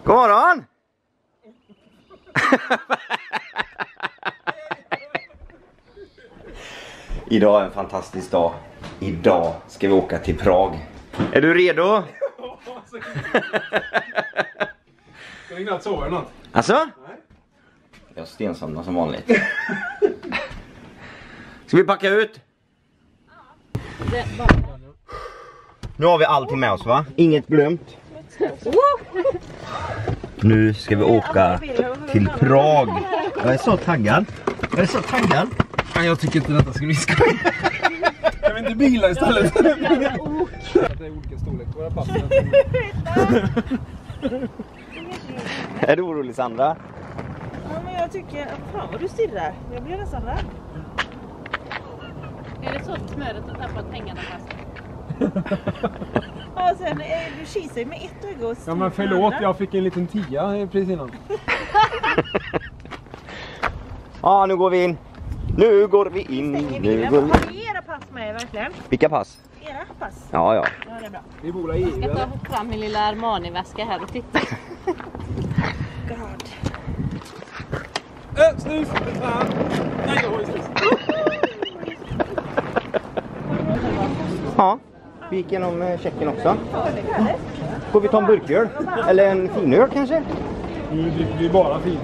God morgon! Idag är en fantastisk dag. Idag ska vi åka till Prag. Är du redo? Ska du knappt sova eller något? Alltså? Nej. Jag stensomnar som vanligt. Ska vi packa ut? Nu har vi allting med oss, va? Inget glömt. Nu ska vi åka till Prag. Jag är så taggad. Jag tycker inte detta ska bli skoj. Kan vi inte bila istället? Det är olika storlek på våra pass. Är du orolig, Sandra? Ja, men jag tycker... Fan vad du stirrar. Jag blir nästan rädd. Är det så smöret att tappa pengarna fast? Ja, sen du kisar med ett öga och Ja, men förlåt, jag fick en liten 10 precis innan. Ja, nu går vi in. Nu går vi in. Stänger bilen. Har ni era pass med er, verkligen? Vilka pass? Era pass? Ja. Ja, det är bra. Vi bor i EU. Jag ska ta fram min lilla Armani-väska här och titta. God. Snus! Nej, jag har ju snus. Ja, vi gick igenom checken också. Får vi ta en burköl? Eller en finöl kanske? Nu dricker vi bara fint.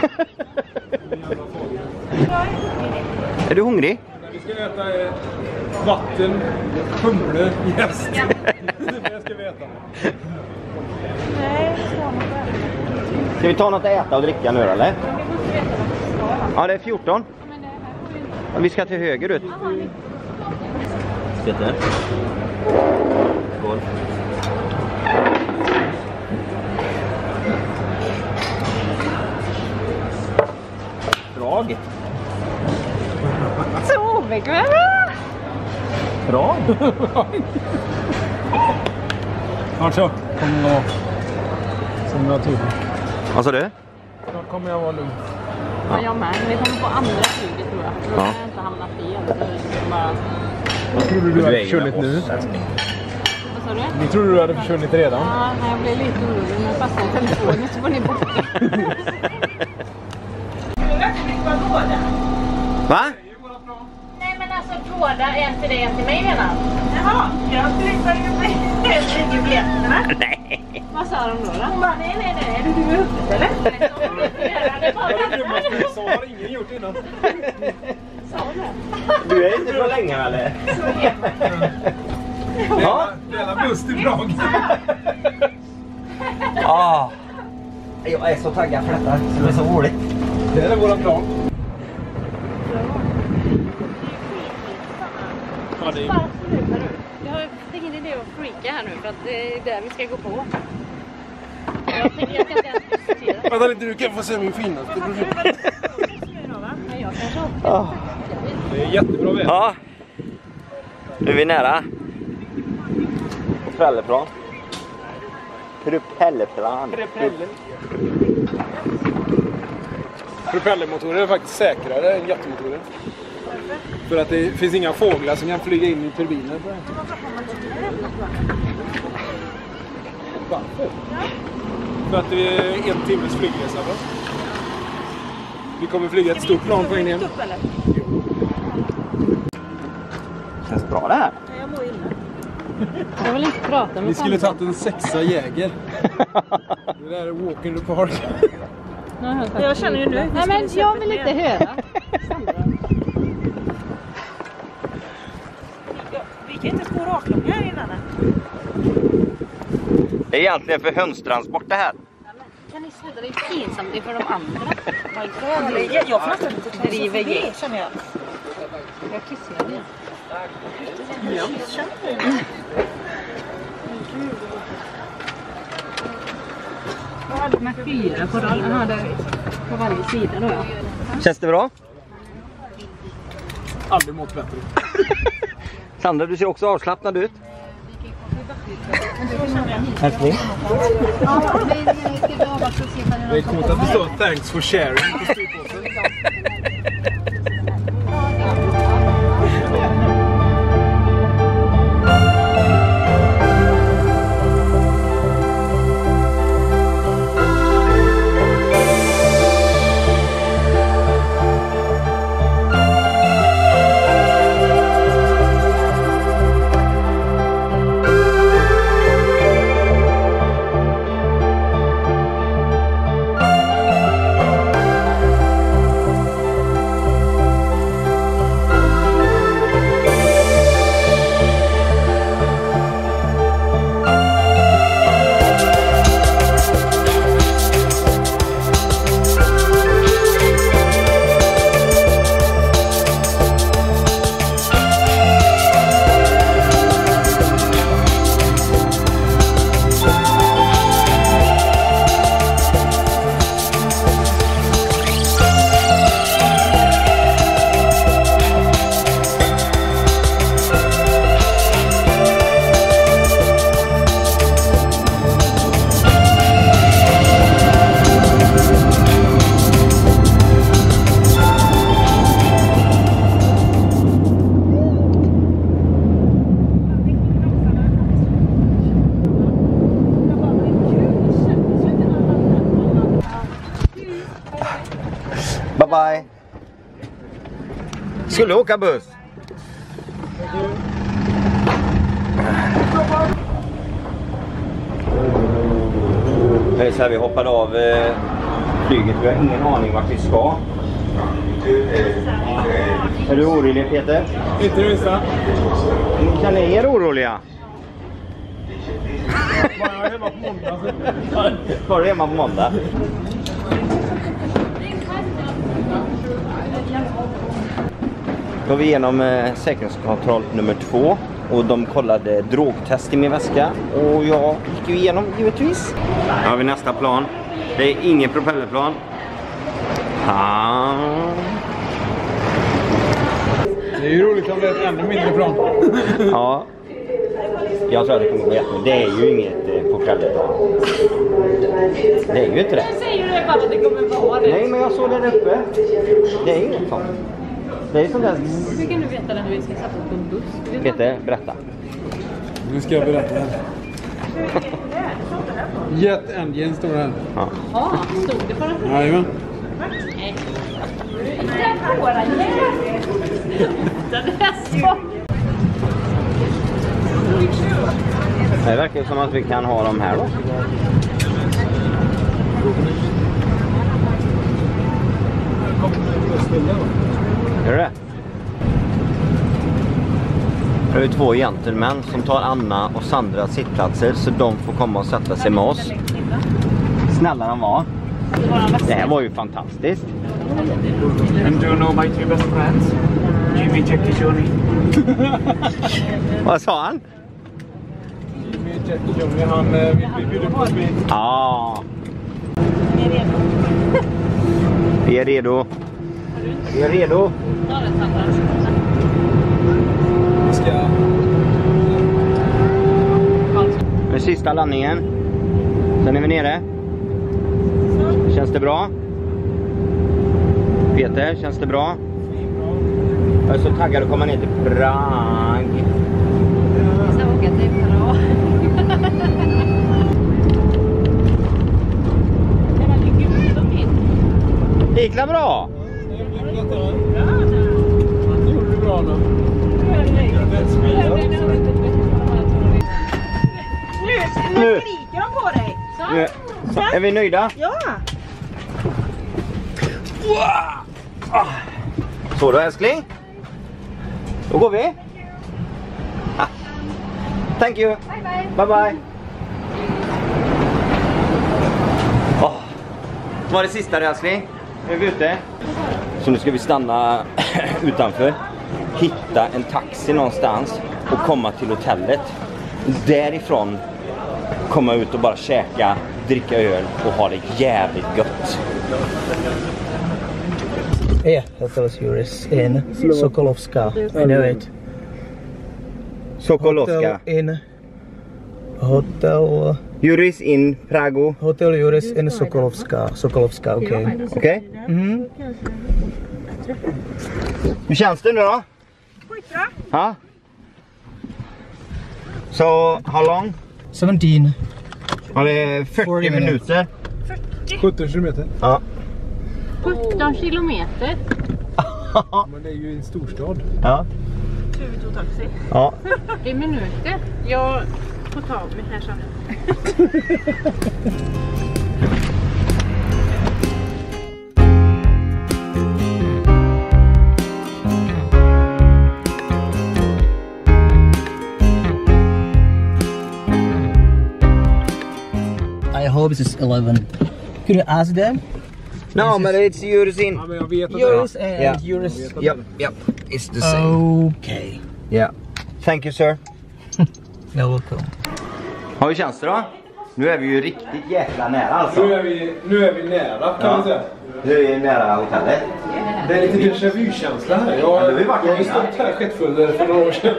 Är du hungrig? Vi ska äta vatten, humle, jäst. Det ska vi äta. Nej, Ska vi ta något att äta och dricka nu eller? Ja, det är 14. Ja, vi ska till höger ut. Skål. Prag. Så obekväm! Prag? Alltså, kommer jag som jag tror. Vad sa du? Då kommer jag vara lugn. Ja, jag med. Vi kommer på andra flyget tror jag. Då Ja. kan jag inte hamna fel. Så det bara... Jag trodde du hade försvunnit nu. Vad sa du? Vi trodde du hade försvunnit redan. Ja, jag blev lite orolig när jag fastnade i telefonen så var ni borta. Va? Nej men alltså båda, en till dig, en till mig menar. Jaha, jag skulle inte lägga biljetterna. Nej. Vad sa de då? Hon bara, nej, är du öppet eller? Så har ingen gjort innan. Du är inte så länge eller? Ja. Det är buss till Prag. Ah. Jag är så taggad för detta. Det är så roligt. Det är våran plan. Ja, det är... Jag har ingen idé att freaka här nu för att det är där vi ska gå på. Jag tänker jag kan inte ens diskutera. Vänta lite, du kan få se min finaste broschyr. Men jag kanske också. Det är jättebra väder. Ja. Nu är vi nära. Propellerplan. Propellerplan. Propellermotorer är faktiskt säkrare än jetmotorer. För att det finns inga fåglar som kan flyga in i turbiner. Varför? För att det är en timmes flygresa. Va? Vi kommer flyga ett stort plan på en igen. Känns bra det här. Jag mår illa. Jag vill inte prata med Vi skulle tagit en 6:a Jäger. Det där är walk in the park. Jag känner ju nu. Nej men jag vill inte höra. Vi kan inte gå raklånga här innan. Det är egentligen för hönstransport det här. Kan ni sluta? Det är pinsamt det är för de andra. Jag får nästan inte driver förbi, känner jag. Jag kissar igen. Med 4 på rad. Aha, där på varje sida då ja. Känns det bra? Aldrig mått bättre. Sandra, du ser också avslappnad ut. Älskling. Det är coolt att det står thanks for sharing på styrpåsen. Bye bye. Skulle åka buss. Det är så här, vi hoppade av flyget. Vi har ingen aning vart vi ska. Är du orolig, Peter? Inte vissa. Kan ni är oroliga? Bara hemma på måndag. Var du hemma på måndag? Då var vi igenom säkerhetskontroll nummer 2 och de kollade drogtest i min väska och jag gick ju igenom givetvis. Här har vi nästa plan. Det är ingen propellerplan. Det är ju roligt om det är ett ännu mindre plan. Ja. Jag tror att det kommer gå jättebra. Det är ju inget propellerplan. Det är ju inte det. Jag säger ju det bara att det kommer vara det. Nej, men jag såg det uppe. Det är inget sånt. Det är sånt där. Hur kan du veta när vi ska sätta på en buss? Peter, berätta. Nu ska jag berätta här. Jet Engine står det här. Ja. Ja, stod det på den? Jajamän. Nej. Den våra den är så. Det verkar som att vi kan ha dem här då. Gör det? Det är 2 gentlemän som tar Anna och Sandra sittplatser så de får komma och sätta sig med oss. Snälla de var. Det här var ju fantastiskt. And do you know my 2 best friends? Jimmy, Jackie, Johnny. Vad sa han? Jimmy, Jackie, Johnny, han vill bjuda på mig. Ja. Vi är redo. Vi är redo. Vi ska... Den sista landningen. Sen är vi nere. Känns det bra? Peter, känns det bra? Jag är så taggad att komma ner till Prag. Jag ska åka till Prag. Det gick väl bra? Det gjorde du bra nu. Nu skriker de på dig. Nu. Så, är vi nöjda? Ja. Så då älskling. Då går vi. Thank you. Bye bye. Var det sista älskling? Nu är vi ute. Så nu ska vi stanna utanför. Hitta en taxi någonstans och komma till hotellet. Därifrån komma ut och bara käka, dricka öl och ha det jävligt gött. Yeah, Hotel Juris in Sokolovska. I know it. Sokolovska. Hotel Juris in Prago. Hotel Juris in Sokolovska. Sokolovska, okay. Okej? Mm. Hur känns det nu då? Skitbra. Ja. So, how long? 17. Ja, det är 40 minuter. 17 kilometer. Ja. 17 kilometer. Men det är ju en storstad. Ja. Tur vi tog taxi. Ja. 40 minuter. Jag får ta mig här sen. I hope it's 11. Could you ask them? No, but it's Juris in. Ja, men jag vet att Juris det and Yeah. Juris. Yep. It's the same. Okay. Yeah. Thank you, sir. You're welcome. Hur känns det då? Nu är vi ju riktigt jäkla nära alltså. Nu är vi nära kan man säga. Nu är vi nära hotellet. Det är lite déjà vu-känsla här. Jag har ju varit har här stått här skettfull för några år sedan.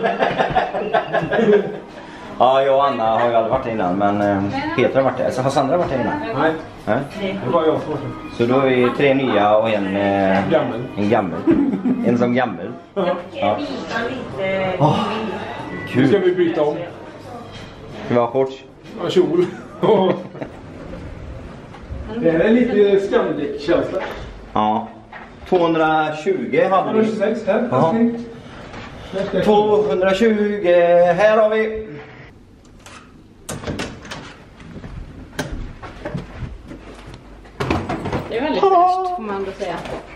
Ja, jag och Anna har ju aldrig varit här innan, men Peter har varit här. Så har Sandra varit här innan? Nej, Nej. det var jag som var Så då är vi 3 nya och en Gammel. En gammel. En som gammel. Ja. Nu ska Kul. vi byta om. Ska vi ha shorts? Ja, kjol. Det här är lite Scandic-känsla. Ja. 220 hade vi. 26 här. Ja. 220, här har vi. Det är väldigt fräscht får man ändå säga.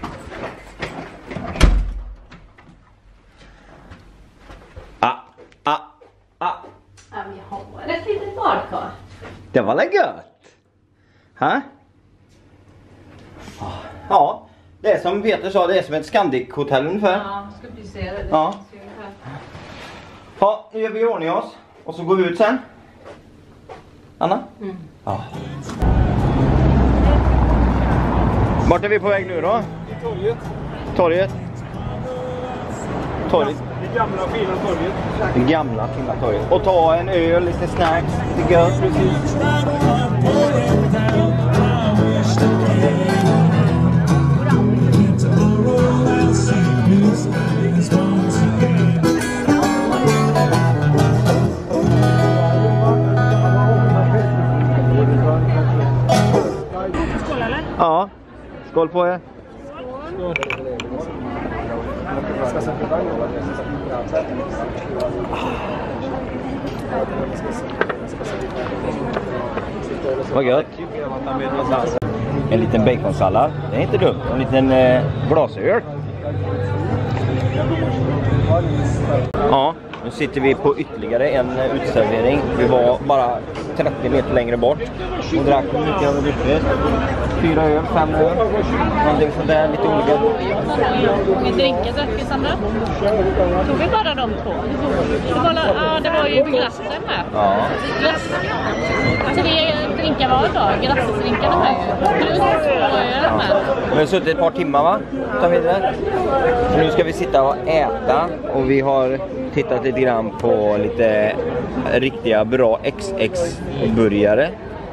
Ja, vi har ett litet badkar. Det var väl gött? Ha? Ja, det är som Peter sa, det är som ett Scandic-hotell ungefär. Ja, ska vi se det. Ja. Ja, nu gör vi i ordning oss. Och så går vi ut sen. Anna? Mm. Ja. Vart är vi på väg nu då? Torget. Torget. Torget. Det gamla fina torget. Det gamla fina torget. Och ta en öl, lite snacks, lite gött. Precis. Skål eller? Ja, skål på er. Vad gött. En liten baconsallad. Det är inte dumt. En liten glasöl. Ja, nu sitter vi på ytterligare en utservering. Vi var bara 30 meter längre bort och drack mycket av det. 4 öl, 5 öl. Någonting sådär, lite olika. Med drinkar drack vi Sandra. Tog vi bara de två? Det var ju glassen här. Ja. Glass. 3 drinkar var då. Glassdrinkarna här ju. Plus 2 öl med. Vi har suttit ett par timmar va? Tar vi det. Så nu ska vi sitta och äta och vi har tittat lite grann på lite riktiga bra XX-burgare.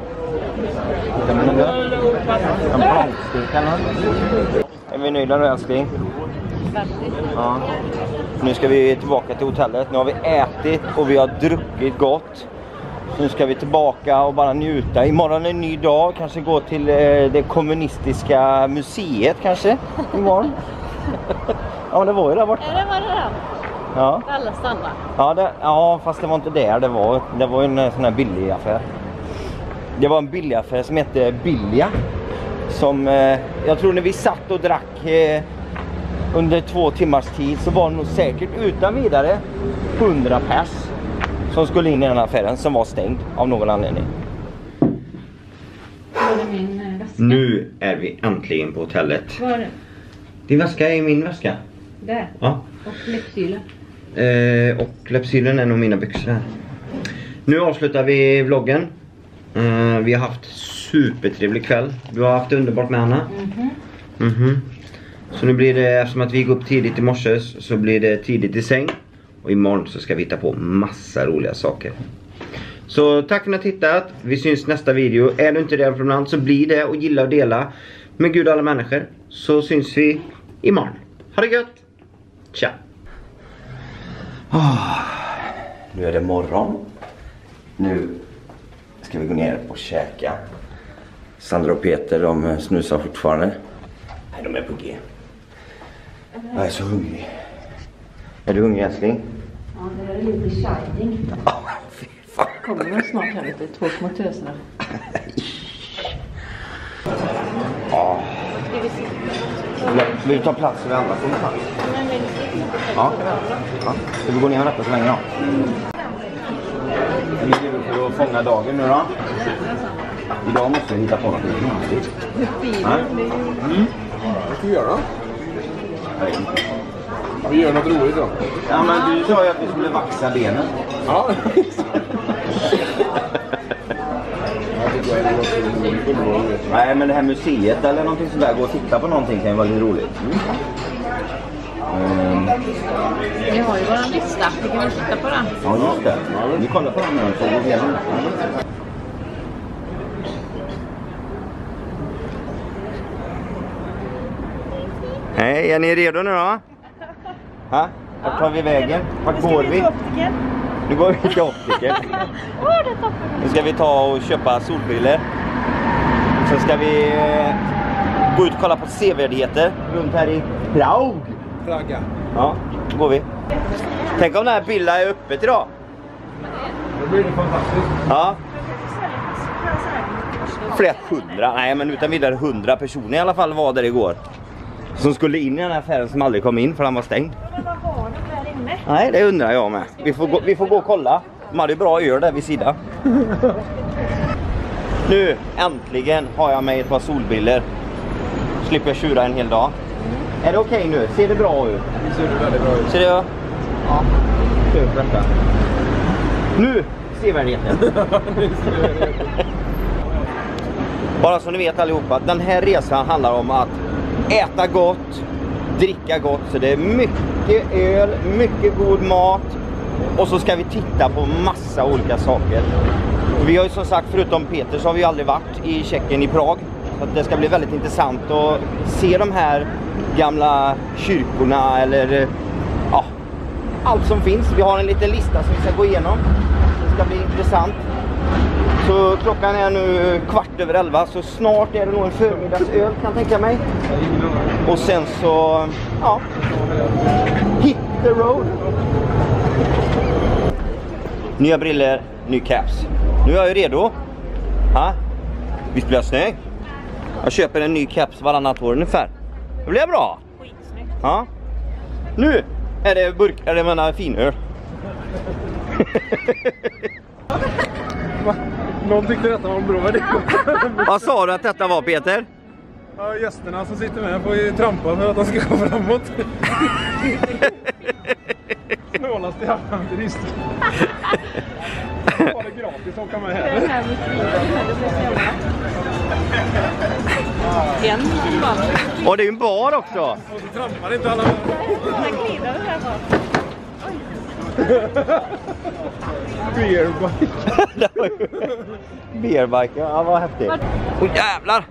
En plankstek eller något. Är vi nöjda nu älskling? Ja. Nu ska vi tillbaka till hotellet. Nu har vi ätit och vi har druckit gott. Nu ska vi tillbaka och bara njuta. Imorgon är en ny dag. Kanske gå till det kommunistiska museet kanske. Imorgon. Ja, det var ju där borta. Ja, det var det där. Ja. Alla stannar. Ja, fast det var inte där. Det var en sån här billig affär. Det var en billig affär som hette Bilja. Som jag tror när vi satt och drack under 2 timmars tid så var det nog säkert utan vidare 100 pers som skulle in i den här affären som var stängd av någon anledning. Nu är vi äntligen på hotellet. Var är det? Din väska är i min väska. Där. Ja. Och läppsylen. Och läppsylen är nog mina byxor här. Nu avslutar vi vloggen. Vi har haft supertrevlig kväll. Du har haft det underbart med Anna. Så nu blir det, eftersom att vi går upp tidigt i morse, så blir det tidigt i säng. Och imorgon så ska vi hitta på massa roliga saker. Så tack för att ni har tittat. Vi syns nästa video. Är du inte redan från land så blir det och gilla och dela med Gud och alla människor. Så syns vi imorgon. Ha det gött. Tja. Nu är det morgon. Nu ska vi gå ner och käka. Sandra och Peter, de snusar fortfarande. Nej, de är på G. Jag är så hungrig. Är du hungrig älskling? Ja, det är lite shining. Fy fan. Kommer väl snart här lite, 2 små tösarna. Vill du ta plats eller andra? Ja. Ska vi gå ner och rätta så länge då? Vi är för att fånga dagen nu då. Idag måste vi hitta på något roligt. Vad ska vi göra? Vi gör något roligt då. Ja, men du sa ju att vi skulle vaxa benen. Ja. Nej, men det här museet eller någonting sådär, gå och titta på någonting kan ju vara lite roligt. Vi har ju våran lista. Vi kan väl titta på den. Ja, just det. Vi kollar på den nu så går vi igenom. Hej, är ni redo nu då? Ha? Vart tar vi vägen? Vart går vi? Nu går vi till optiker. Nu ska vi ta och köpa solbriller. Så ska vi gå ut och kolla på sevärdheter runt här i Prag. Praga. Ja, då går vi. Tänk om den här Billa är öppet idag. Då blir det fantastiskt. Ja. Flera hundra, nej men utan vidare 100 personer i alla fall var där igår. Som skulle in i den här affären som aldrig kom in för den var stängd. Men vad har de där inne? Nej, det undrar jag med. Vi får gå och kolla. De hade ju bra öl där vid sidan. Nu, äntligen har jag mig ett par solbriller. Slipper jag tjura en hel dag. Är det okej nu? Ser det bra ut? Det ser väldigt bra ut. Ser det? Ja. Kul för detta. Nu, sevärdheten. Bara så ni vet allihopa, den här resan handlar om att äta gott, dricka gott. Så det är mycket öl, mycket god mat. Och så ska vi titta på massa olika saker. Och vi har ju som sagt, förutom Peter, så har vi aldrig varit i Tjeckien, i Prag. Så att det ska bli väldigt intressant att se de här gamla kyrkorna eller ja, allt som finns. Vi har en liten lista som vi ska gå igenom. Det ska bli intressant. Så klockan är nu 11:15, så snart är det nog en förmiddagsöl kan jag tänka mig. Och sen så, ja, hit the road. Nya briller, ny caps. Nu är jag ju redo. Ha? Visst blir jag snygg? Jag köper en ny caps varannat år ungefär. Det blir bra. Skitsnyggt. Ja. Nu är det burk, eller menar finöl. Någon tyckte detta var en bra idé. Vad sa du att detta var, Peter? Ja, gästerna som sitter med får ju trampa för att de ska gå framåt. Snålast i halvan till risk. Var det gratis att åka med här? Den här musiken, det blir så jävla. En liten band. Och det är ju en bar också. Och så trampar inte alla. Den glider det här bara. Beerbike. Beerbike, ja vad häftigt. Åh jävlar!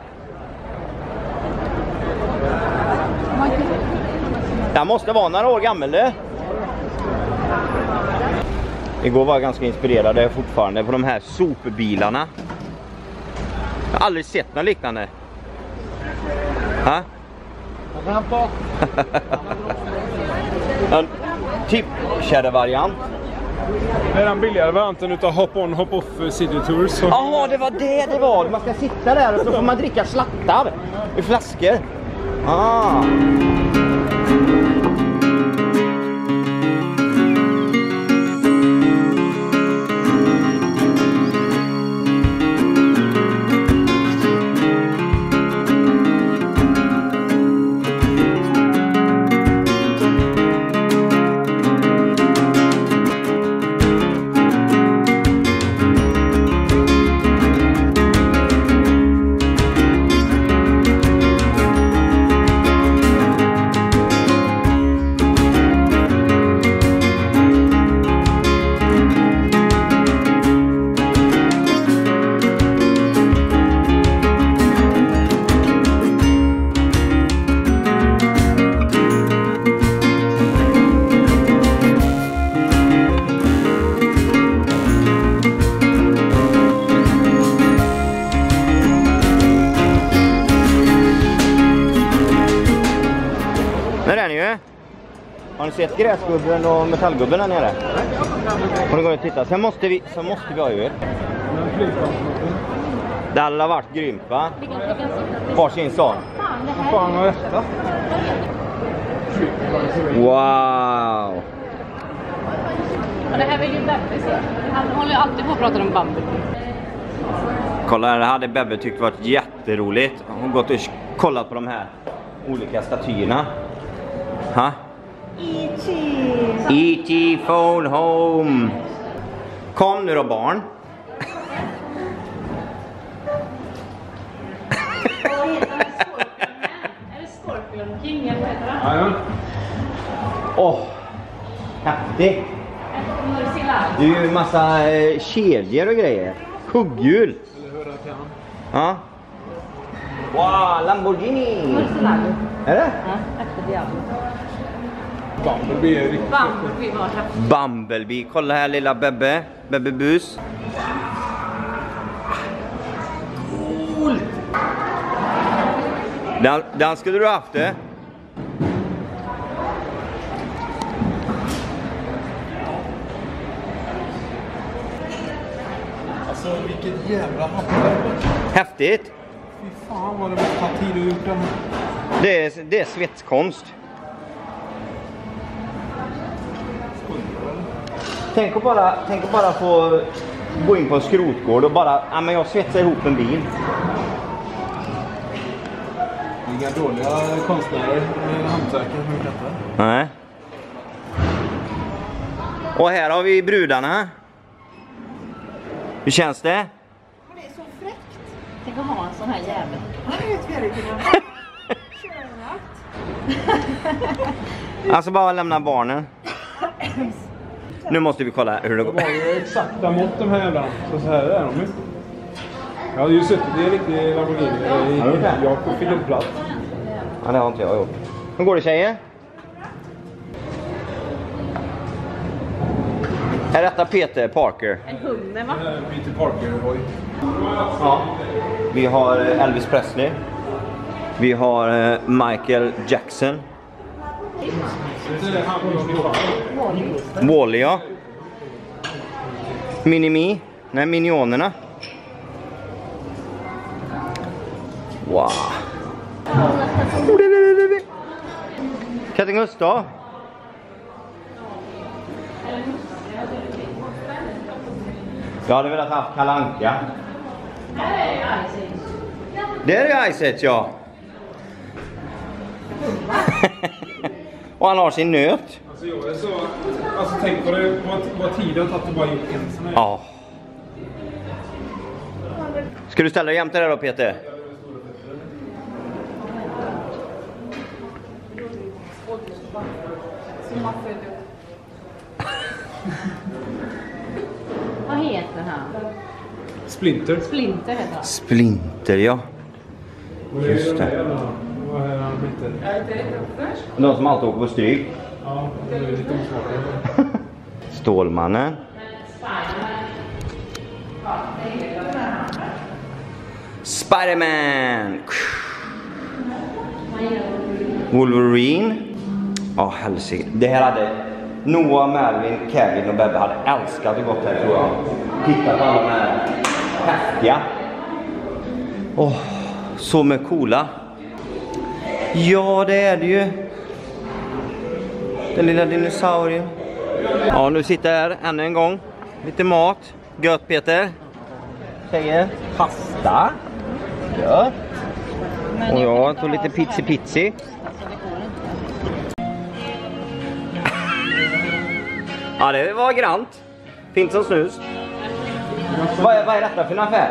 Den måste vara några år gammal det. Igår var jag ganska inspirerad fortfarande på de här sopbilarna. Jag har aldrig sett något liknande. Ha? En typ-kärre-variant. Det är den billigare varianten utav hop-on, hop-off city tours. Jaha, det var det var. Man ska sitta där och så får man dricka slattar i flaskor. Ah. Där är ni ju. Har ni sett gräsgubben och metallgubben där nere? Får ni gå och titta. Sen måste vi ha öl. Det hade varit grymt va? Varsin sån. Fan vad detta? Wow! Och det här vill ju Bebbe se. Han håller ju alltid på att prata om Bumblebee. Kolla, det hade Bebbe tyckt varit jätteroligt. Hon har gått och kollat på de här olika statyerna. Ha? E.T. E.T. phone home. Kom nu då barn. Är det Scorpion King eller vad heter han? Ja. Åh, häftigt. Det är ju en massa kedjor och grejer. Kugghjul. Eller höra till han. Ja. Wow, Lamborghini. Är det? Efter Diablo. Bumblebee är riktigt. Bumblebee var häftigt. Bumblebee. Kolla här lilla Bebbe. Bebbe Bus. Cool. Den skulle du haft det. Alltså vilket jävla hantverk. Häftigt. Fy fan vad det måste ta tid att gjort den. Det är svetskonst. Tänk att bara få gå in på en skrotgård och bara, ja men jag svetsar ihop en bil. Inga dåliga konstnärer eller hantverkare som vi kattar. Nej. Och här har vi brudarna. Hur känns det? Det är så fräckt. Tänk att ha en sån här jävel. Han är ju tvärryggad. Kör Alltså bara lämna barnen. Nu måste vi kolla hur det går. Det var ju exakta mått de här jävlarna. Så här är de ju. Jag hade ju suttit i en riktig Lamborghini. Jag fick en plats. Ja, det har inte jag gjort. Hur går det, tjejer? Är detta Peter Parker? En hummer, va? Peter Parker-hoj. Ja. Vi har Elvis Presley. Vi har Michael Jackson. Wall-E, ja. Minimi. Nej, Minionerna. Wow. Katten Gustav. Jag hade velat haft Kalle Anka. Det är Ice Age, ja. Och han har sin nöt. Alltså jag är så... Alltså tänk på det, vad tiden att du bara gjort en sån här. Ja. Ska du ställa dig jämte där då, Peter? Vad heter han? Splinter. Splinter heter han. Splinter, ja. Just det. Vad är han heter? De som alltid åker på stryk. Ja, det är lite osmakligt. Stålmannen. Spider-Man. Wolverine. Ja, helsike. Det här hade Noah, Melvin, Kevin och Bebbe hade älskat att gå här, tror jag. Titta på alla de här häftiga. Så med coola. Ja, det är det ju. Den lilla dinosaurien. Ja, nu sitter jag här ännu en gång. Lite mat. Gött, Peter. Tjejer. Pasta. Gött. Och jag tog lite pizzi. Ja, det var grant. Fint som snus. Vad är detta för en affär?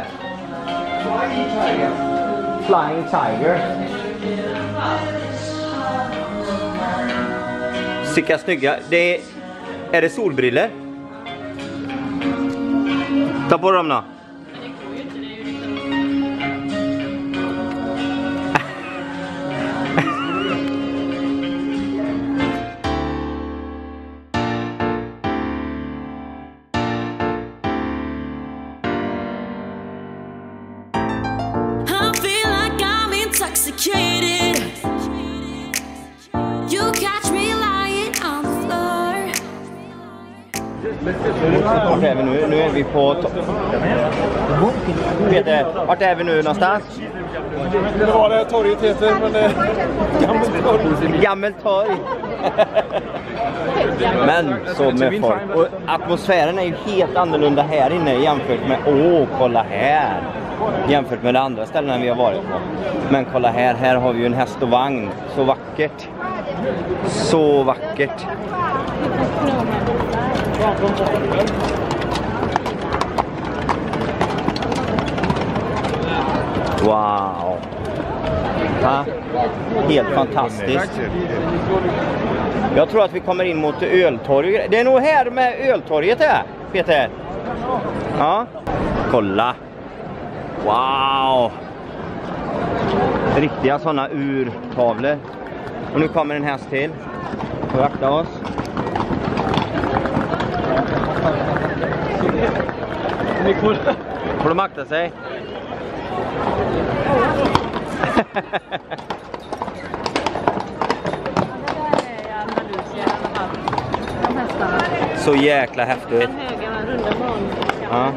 Flying Tiger. Sicka snygga. Är det solbriller? Ta på dem då. Vart är vi nu? Nu är vi på Peter, vart är vi nu någonstans? Det var det torget heter, men det är Gammelt torg. Men så med folk. Och atmosfären är ju helt annorlunda här inne jämfört med, kolla här. Jämfört med de andra ställena vi har varit på. Men kolla här har vi ju en häst och vagn. Så vackert. Så vackert. Wow. Ha? Helt fantastiskt. Jag tror att vi kommer in mot öltorg. Det är nog här med öltorget här, Peter. Ja. Kolla. Wow. Riktiga sådana urtavlor. Och nu kommer en häst till. Får vi akta oss. Får de akta sig? Så jäkla häftigt. En höga runda banor. Ja.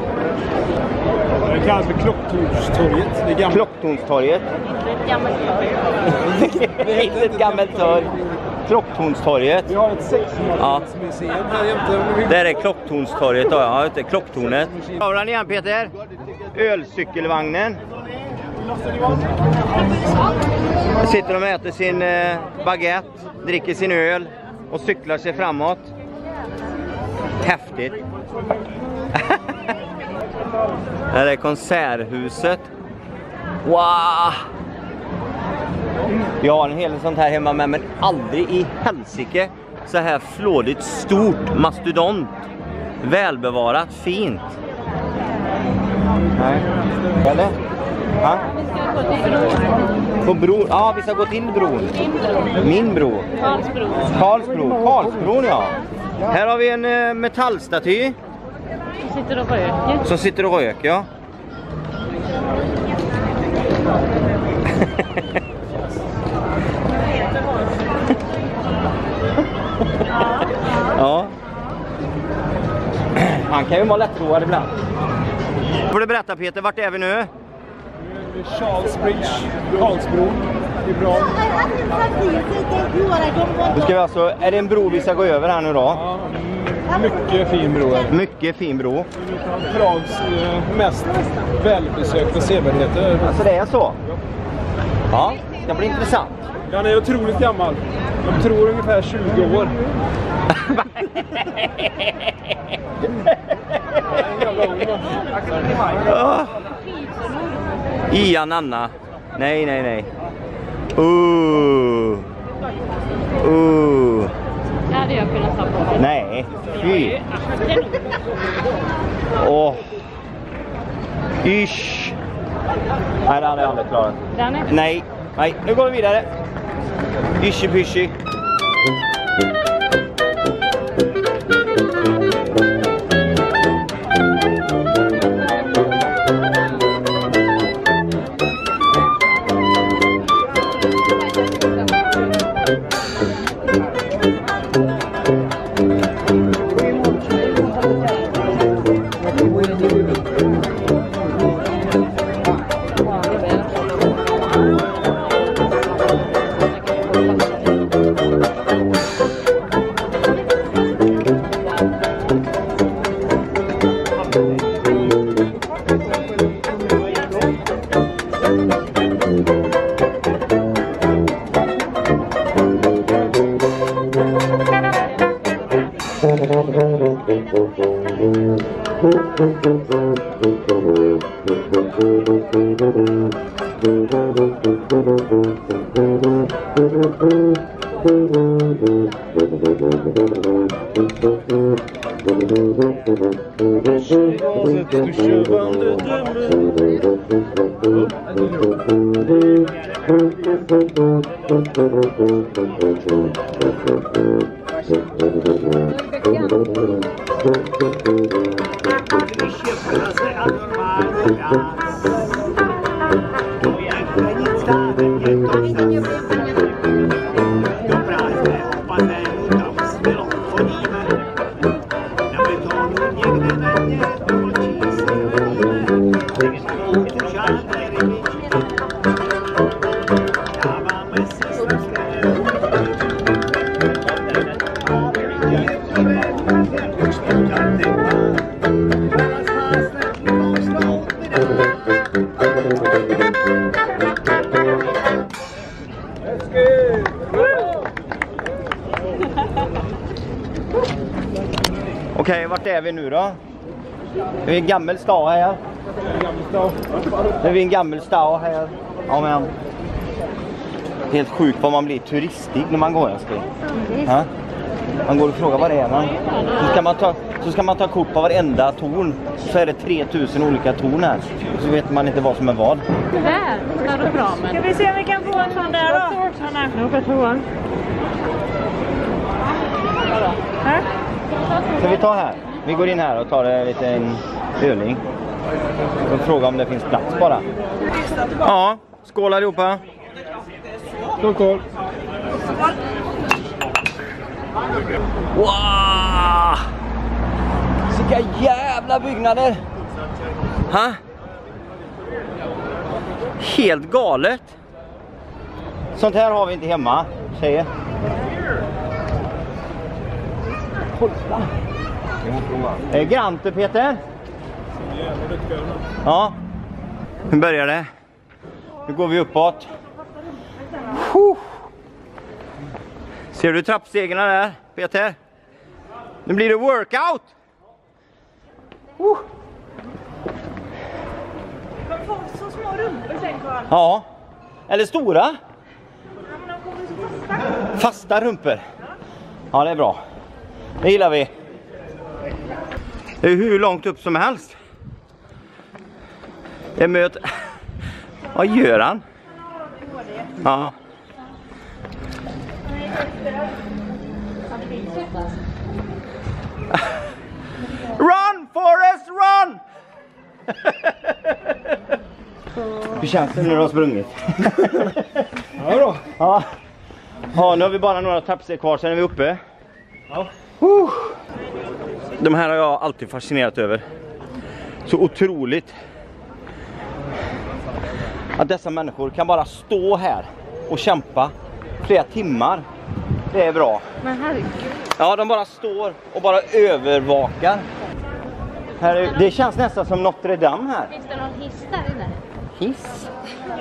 Det kallas för Klocktornstorget. Det är gammalt. Klocktornstorget. Inte ett gammalt torg. Det är inte ett gammalt torg. Klocktornstorget. Vi har ett 600-talsmuseum här jämte. Där är Klocktornstorget då, ja, ute Klocktornet. Kavlan igen Peter. Ölcykelvagnen. Sitter de och äter sin baguette, dricker sin öl och cyklar sig framåt. Häftigt. Här är konserthuset. Wow! Jag har en hel sånt här hemma med, men aldrig i helsike så här flådigt stort mastodont. Välbevarat, fint. Nej. Eller? Ja? På bron? Ja, vi ska gå till bron. Min bro. Karlsbron, ja. Här har vi en metallstaty. Som sitter och röker, ja. Ja. Han kan ju vara lättroad ibland. Får du berätta Peter, vart är vi nu? Charles Bridge, Karlsbron. Det är bra. Nu ska vi alltså, är det en bro vi ska gå över här nu då? Ja, mycket fin bro här. Mycket fin bro. Prags mest välbesökta sevärdheter. Alltså det är så? Ja, det blir intressant. Den är otroligt gammal. De tror ungefär 20 år. Ian Anna. Nej. Det hade jag kunnat ta på. Nej, fy. Åh. Ish. Nej, det hade jag aldrig klarat. Nej, nu går vi vidare. Ishi pyshi. Okej, vart är vi nu då? Det är en gammal stad här. Det är en gammal stad här. Ja, men helt sjukt vad man blir turistig när man går en skri. Ja? Man går och frågar vad det är. Så ska man ta kort på varenda torn. Så är det 3000 olika torn här. Så vet man inte vad som är vad. Där är bra. Ska vi se om vi kan få en sån där då? Hanna, på toan. Här? Så vi tar här. Vi går in här och tar en liten övning. Och frågar om det finns plats bara. Ja, skål allihopa. Skål. Wow! Vilka jävla byggnader! Ha? Helt galet! Sånt här har vi inte hemma, tjejer. Kolla! Granter, Peter? Ja. Nu börjar det. Nu går vi uppåt. Ser du trappstegarna där, Peter? Nu blir det workout! Så små rumpor sen, Carl. Ja. Eller stora. Fasta rumpor. Ja, det är bra. Det gillar vi. Det är hur långt upp som helst. Det möter... Vad gör han? Ja. Run, Forrest, run! Hur känns det när du har sprungit? Ja, bra. Ja. Ja, nu har vi bara några trappsteg kvar, sen är vi uppe. Ja. De här har jag alltid fascinerat över. Så otroligt att dessa människor kan bara stå här och kämpa flera timmar. Det är bra. Men herregud. Ja, de bara står och bara övervakar. Det känns nästan som Notre Dame här. Finns det någon hiss där inne? Hiss?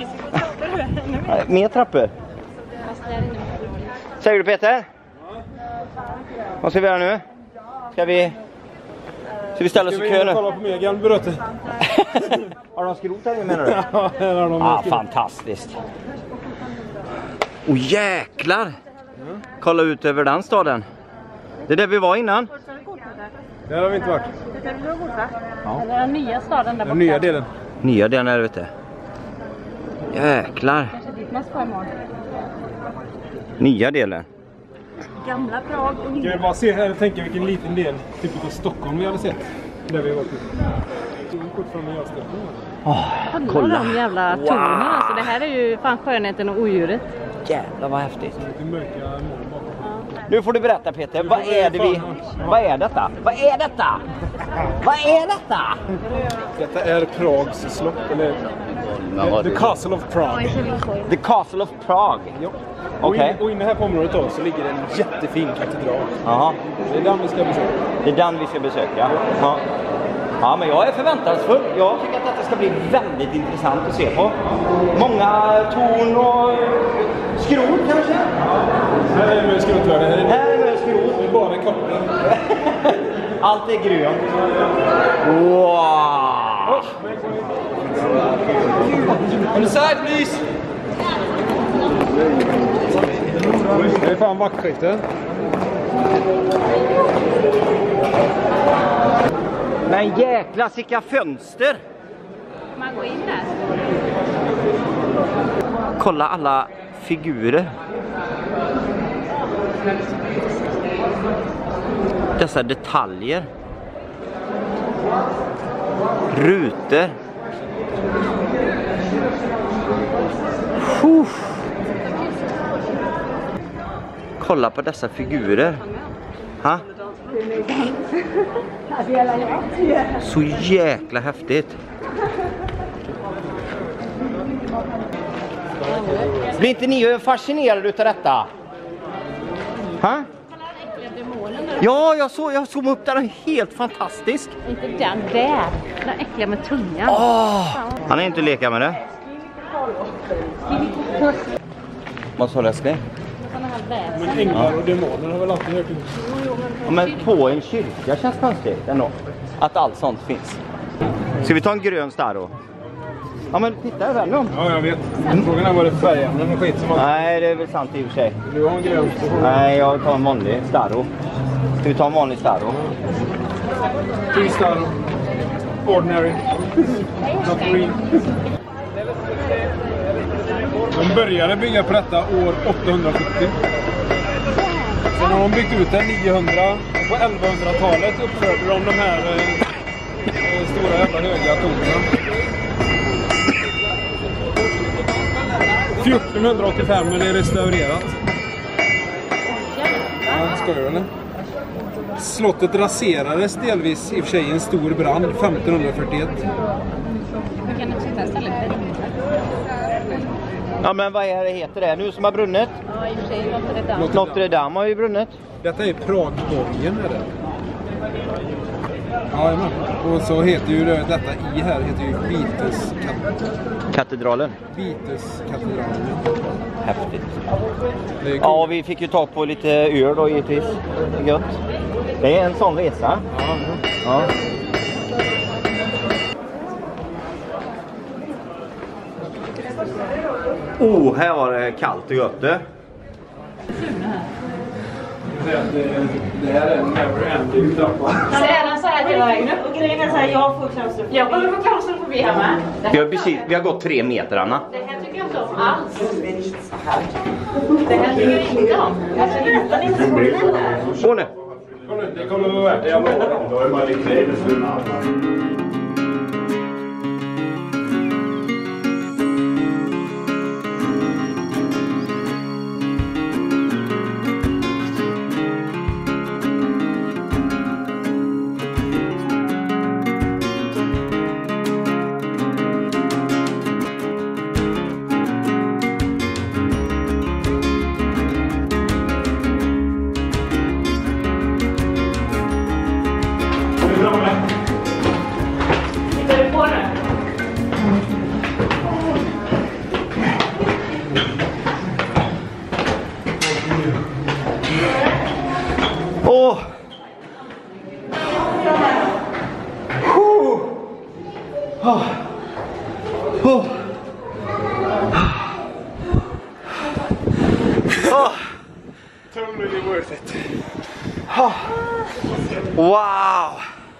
Mer trappor. Fast där inne. Säger du, Peter? Vad ska vi göra nu? Ska vi ställa oss i kö nu? Kolla på Megan, bröte. Har de skrot här, menar du? Ja, här har de Ja, fantastiskt. Jäklar! Kolla ut över den staden. Det är där vi var innan. Där har vi inte varit. Eller den nya staden där borta. Den nya delen. Nya delen här, vet du. Jäklar. Kanske dit man ska imorgon. Nya delen. Gamla Prag och Kan vi bara se här och tänka vilken liten del typ av Stockholm vi hade sett. Där vi var på. Kort från Kolla. Kolla de jävla tornen. Alltså, det här är ju fan skönheten och odjuret. Jävlar vad häftigt. lite mörka moln bakom. Nu får du berätta, Peter. Vad är det vi... Vad är detta? Vad är detta? Vad är detta? Detta är Prags slott, eller The Castle of Prague. The Castle of Prague. Ja. Okej. Och inne här på området då så ligger en jättefin katedral. Jaha. Det är den vi ska besöka. Det är den vi ska besöka. Ja. Ja, men jag är förväntansfull. Jag tycker att detta ska bli väldigt intressant att se på. Många torn och skrot kanske? Här är med skrotvärde. Här är med skrot. Det är bara kopplar. Allt är grönt. Wow! On the side, please! Det är fan vaktskifte. Men jäkla vilka fönster! Man går in där. Kolla alla figurer. Dessa detaljer. Rutor. Kolla på dessa figurer. Ha? Så jäkla häftigt. Blir inte ni fascinerade utav detta? Ha? Ja, jag såg upp där, den är helt fantastisk. Inte den där. Den äckliga med tungan. Han är inte leka med det. Vad sa du, älskling? Såna här väsen. Men änglar och demoner har väl alltid hört ut. Ja, men på en kyrka känns konstigt ändå. Att allt sånt finns. Ska vi ta en grön Staro? Ja, men titta här väl om. Ja, jag vet. Frågan är vad det är färgen och skit som har... Nej, det är väl sant i och för sig. Du har en grön. Nej, jag tar en vanlig Staro. Ska vi ta en vanlig Staro? Freestyle. Ordinary. Not green. De började bygga på detta år 870. Sen har de byggt ut den 900. Och på 1100-talet uppförde de här stora jävla höga tornen. 1485 är det restaurerat. Ja, skojar du eller? Slottet raserades delvis i och för sig i en stor brand 1541. Vi kan inte sitta istället. Ja, men vad är det heter det nu som har brunnit? Ja, i och för sig Notre Dame. Notre Dame har ju brunnit. Detta är Pragborgen är det. Ja, men. Och så heter ju detta i här heter ju Katedralen. Viteskatedralen. Häftigt. Det är cool. Ja, vi fick ju tag på lite öl då givetvis. Gött. Det är en sån resa. Ja. Här var det kallt och gött det. Det här är en never-ending trappa. Så är den så här hela vägen upp. Och grejen är så här, jag får klaustrofobi. Jag kommer få klaustrofobi här med. Vi har gått 3 meter, Anna. Det här tycker jag inte om alls. Det här tycker jag inte om. Jag ska berätta lite för dig här. Gå nu. Det kommer vara värt det. Jag lovar. Då är man lite trevlig. Totally worth it. Wow!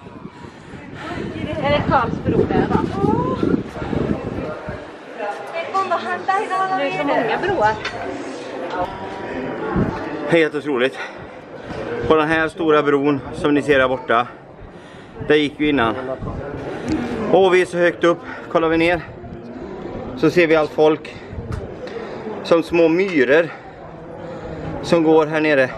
Är det Karlsbro där va? Det är så många broar. Helt otroligt. På den här stora bron som ni ser där borta. Där gick vi innan. Och vi är så högt upp. Kollar vi ner så ser vi allt folk som små myror som går här nere.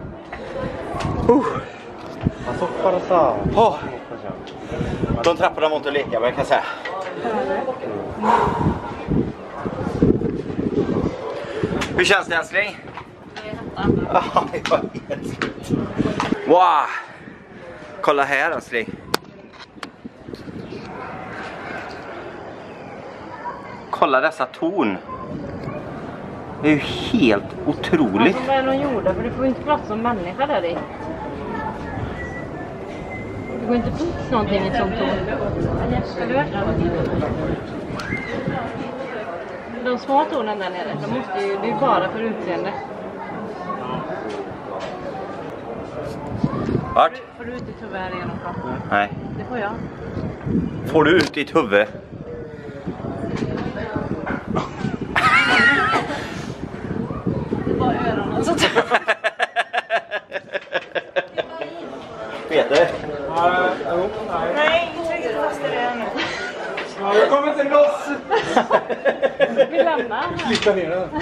De trapporna var inte att leka med, kan jag säga. Hur känns det, älskling? Wow! Kolla här, älskling. Kolla dessa torn. Det är ju helt otroligt. Vad är de gjorda? För du får ju inte plats som människa där i. Det går inte plats någonting i ett sånt torn. Eller? De små tornen där nere, de måste ju, det är ju bara för utseende. Vart? Får du ut ditt huvud här igenom då? Nej. Det får jag. Får du ut ditt huvud? Det var öronen som Peter? Nej, tryck inte fast det nu. Ja, jag kommer inte loss. vi lämnar. Flytta ner den.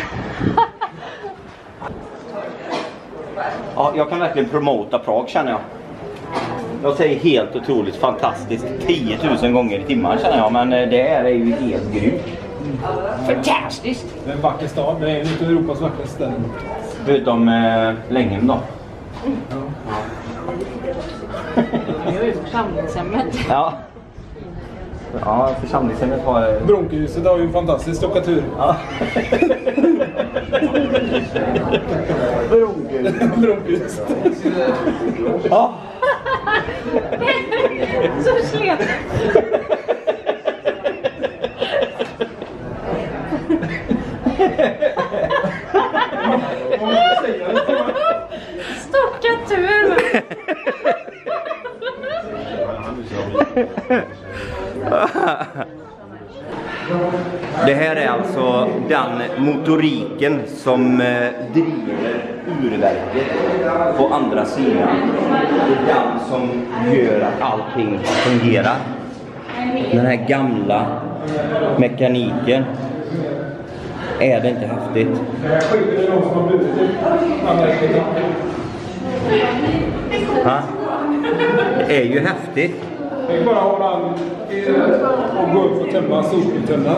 Ja, jag kan verkligen promota Prag, känner jag. Jag säger helt otroligt fantastiskt 10 000 gånger i timmen, känner jag. Men det är ju helt grymt. Fantastiskt! Det är en vacker stad. Det är en av Europas vackraste städer. Förutom Länghem då. Det är ju församlingshemmet. Ja. Ja, församlingshemmet har... Bronkehuset har ju en fantastisk stuckatur. Ja. Bronkehuset. Ja. Så slet. Stuckatur. Det här är alltså den motoriken som driver urverket på andra sidan. Det är den som gör att allting fungerar. Den här gamla mekaniken. Är det inte häftigt? Ja. Det är ju häftigt. Det är bara att hålla an och gå upp och tömma soptunnan.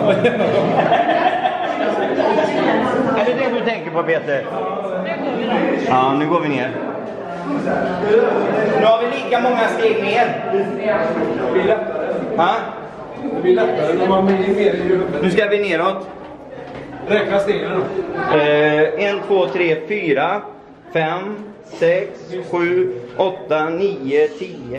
Är det det du tänker på, Peter? Ja, nu går vi ner. Nu har vi lika många steg ner. Det blir lättare. Ja? Det blir lättare när man blir mer i huvudet. Nu ska vi neråt. Räkna stegen då. 1, 2, 3, 4, 5, 6, 7, 8, 9, 10.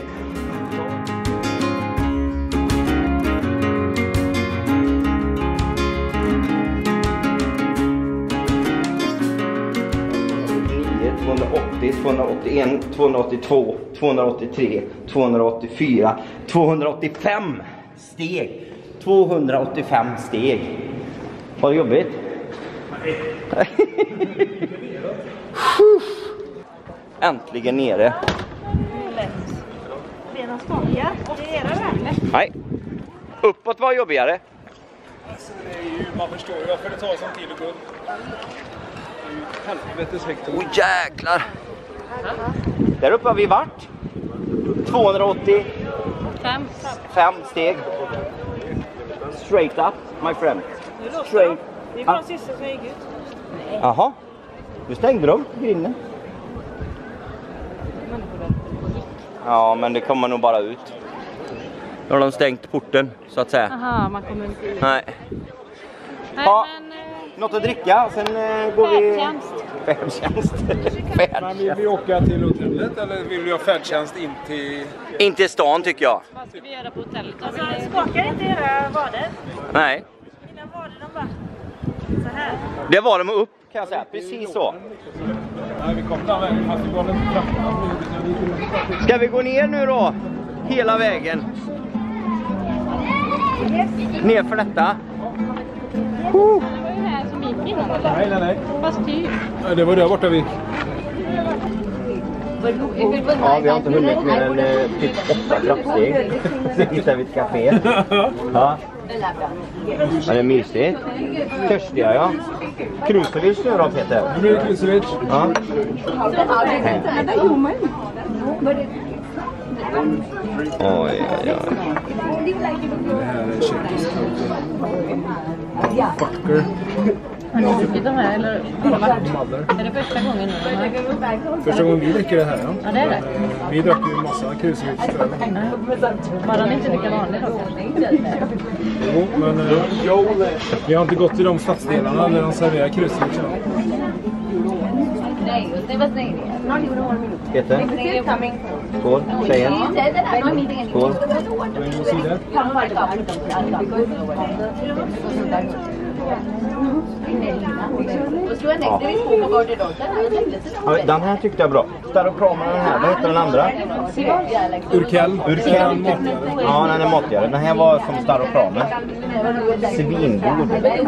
...280, 281, 282, 283, 284, 285 steg. 285 steg. Var det jobbigt? Äntligen nere. Benen skakiga. Det är det väl? Nej. Uppåt var jobbigare. Alltså, det är ju, man förstår ju varför det tar sån tid att gå upp. Det är ju helvetes högt. Åh jäklar. Där uppe har vi varit. 285 steg. Straight up, my friend. Straight. Det är bara sista som gick ut. Jaha. Nu stängde de grinden. Ja, men det kommer nog bara ut. Nu har de stängt porten, så att säga. Aha, man kommer inte ut. Nej. Nej, Ja. men... Något att dricka, sen går vi... Färdtjänst. Men vill vi åka till hotellet eller vill vi ha färdtjänst in till... In till stan tycker jag. Vad ska vi göra på hotellet? Alltså, skakar inte era vader? Nej. Mina vader, de bara... Så här. Det var de upp, kan jag säga. Precis så. Nej, vi kom den vägen fast vi var lite trappan. Ska vi gå ner nu då? Hela vägen. Ner för detta. Det var ju här som gick innan, eller? Nej. Fast typ. Ja, det var där borta vi. Ja, vi har inte hunnit mer än typ 8 trappsteg. Så hittar vi ett café. Ja. Ja, det är mysigt. Törstiga, ja. Krusovic nu då, Peter? Nu blir det Krusovic. Ja. Oj, oj, oj. Det här är tjeckiskt. Fucker. Har ni druckit de här, eller har de varit? Är det första gången nu? Första gången vi dricker det här, ja. Ja, det är det. Vi drack ju en massa Krusovic. Var den inte lika vanlig då? Jo, men vi har inte gått till de stadsdelarna där de serverar Krusovic. Peter? Skål, tjejen. Skål. Ja, den här tyckte jag bra. Staropramen den här, vad heter den andra? Urkel. Ja, den är matigare. Den här var som Staropramen. Svingod.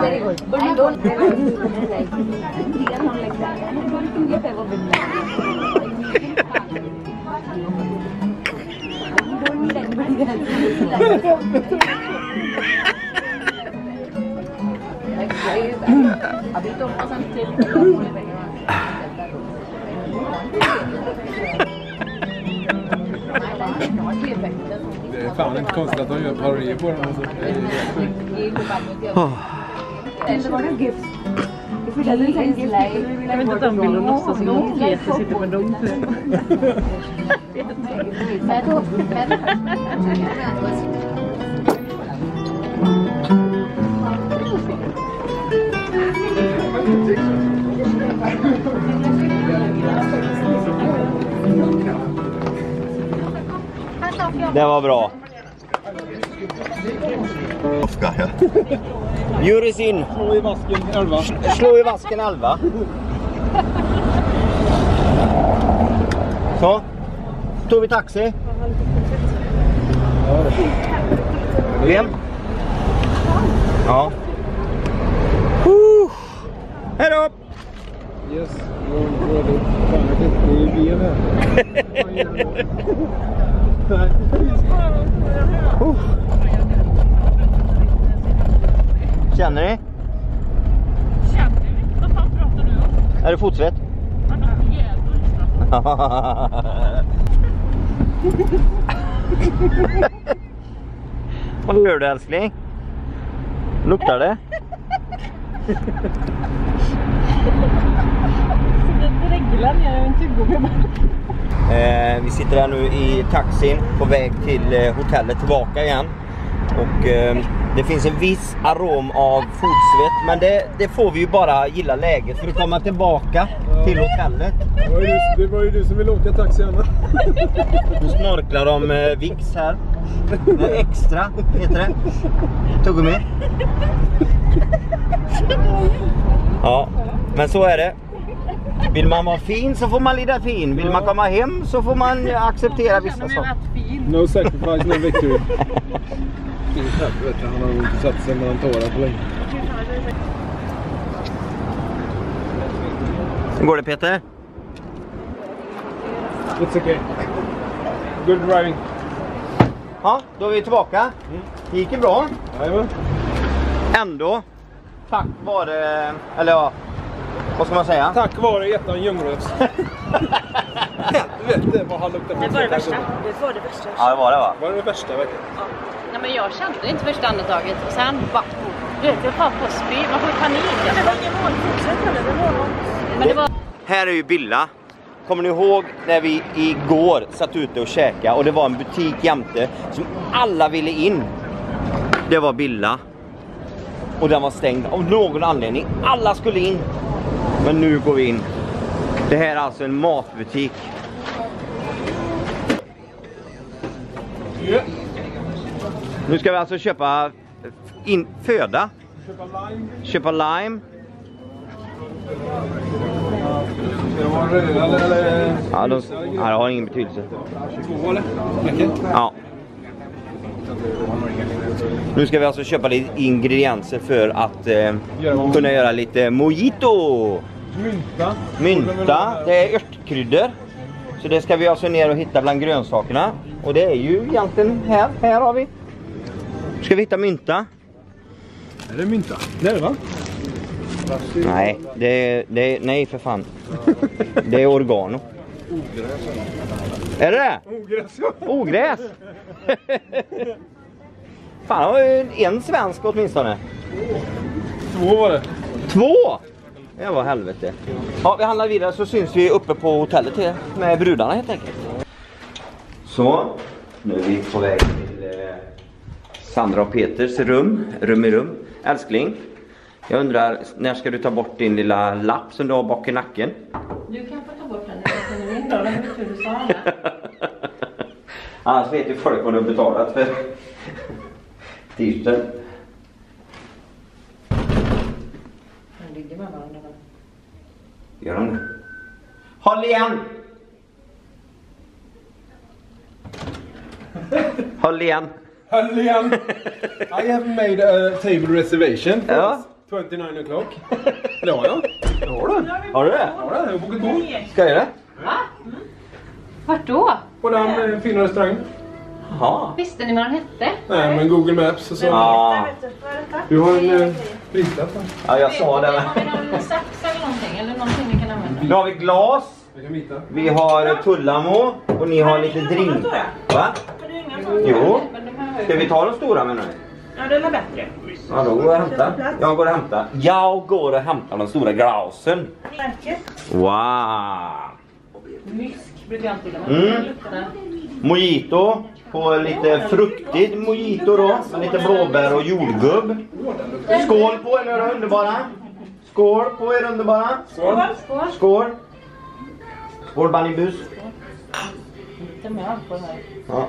Det är fan inte konstigt att de gör parodier på den. Jag vet inte om vill låtsas som att Peter sitter på dem. Det var bra. Juris in. Slå i vasken 11. Slå i vasken 11. Så. Tog vi taxi. Vem? Ja. Hej då! Yes. Fan, jag vet inte. Det är ju Känner ni? Vad fan pratar du om? Är det fotsvett? Vad gör du, älskling? Luktar det? Det reglar ner en tuggummi. Vi sitter här nu i taxin på väg till hotellet tillbaka igen. Och det finns en viss arom av fotsvett, men det får vi ju bara gilla läget för att komma tillbaka till hotellet. Det var ju du som ville åka taxi, Anna. Nu snorklar de Vicks här. Det är extra, heter det. Tuggummi. Ja, men så är det. Vill man vara fin så får man lida fin. Vill man komma hem så får man acceptera vissa saker. No sacrifice, no victory. Han har inte satt sig mellan tårar på länge. Hur går det, Peter? It's okay. Good driving. Ja, då är vi tillbaka. Det gick ju bra. Jajamän. Ändå, tack vare, eller ja, vad ska man säga? Tack vare ettan Ljungrös. Helvete vad han luktar på. Det var det värsta. Det var det värsta. Ja, det var det, va? Var det värsta verkligen? Nej, men jag kände inte första andetaget. Och sen bara, du vet, jag var på spy. Man får panik. Det var ingen målfortsätt heller. Det var någon... Men det var... Här är ju Billa. Kommer ni ihåg när vi igår satt ute och käka och det var en butik jämte som alla ville in? Det var Billa. Och den var stängd av någon anledning. Alla skulle in. Men nu går vi in. Det här är alltså en matbutik. Yeah. Nu ska vi alltså köpa föda. Köpa lime. Ja, det har ingen betydelse. Ja. Nu ska vi alltså köpa lite ingredienser för att kunna göra lite mojito. Mynta, det är örtkryddor. Så det ska vi alltså ner och hitta bland grönsakerna. Och det är ju egentligen här har vi. Ska vi hitta mynta? Är det mynta? Det är det, va? Nej, nej för fan. Det är oregano. Ogräs. Är det det? Ogräs, ja. Ogräs? Fan, det var ju en svensk åtminstone. 2 var det. 2? Det var helvete. Ja, vi handlar vidare så syns vi uppe på hotellet här med brudarna helt enkelt. Så, nu är vi på väg till Sandra och Peters rum i rum. Älskling, jag undrar, när ska du ta bort din lilla lapp som du har bak i nacken? Du kan få ta bort den. Jag känner in då, hur du sa det. Annars vet ju folk vad du har betalat för t-shirt. De ligger med varandra. Gör de det? Håll igen! Håll igen! Håll igen! I have made a table reservation for Ja. 29 o'clock. Ja, ja. Det har du. Har du det? Ja, det har jag bokat på. Ska jag göra det? Va? Vart då? På den fina restaurangen. Jaha. Visste ni vad den hette? Nej, men Google Maps och så. Ja. Du har en prislapp. Ja, jag sa det. Har vi någon sax eller någonting? Eller någonting ni kan använda? Nu har vi glas. Jag kan vita. Vi har tullamo. Och ni har lite drink. Va? Jo. Ska vi ta de stora menar du? Ja, det är bättre. Ja, då går jag och hämtar. Jag går och hämtar. Jag går och hämtar de stora glasen. Wow. Mysk brukar jag alltid Mm. Mojito. På lite fruktig mojito då. Med lite blåbär och jordgubb. Skål på er underbara. Skål på er underbara. Skål. Skål. Skål Bannibus. Lite mjöl på det här. Ja.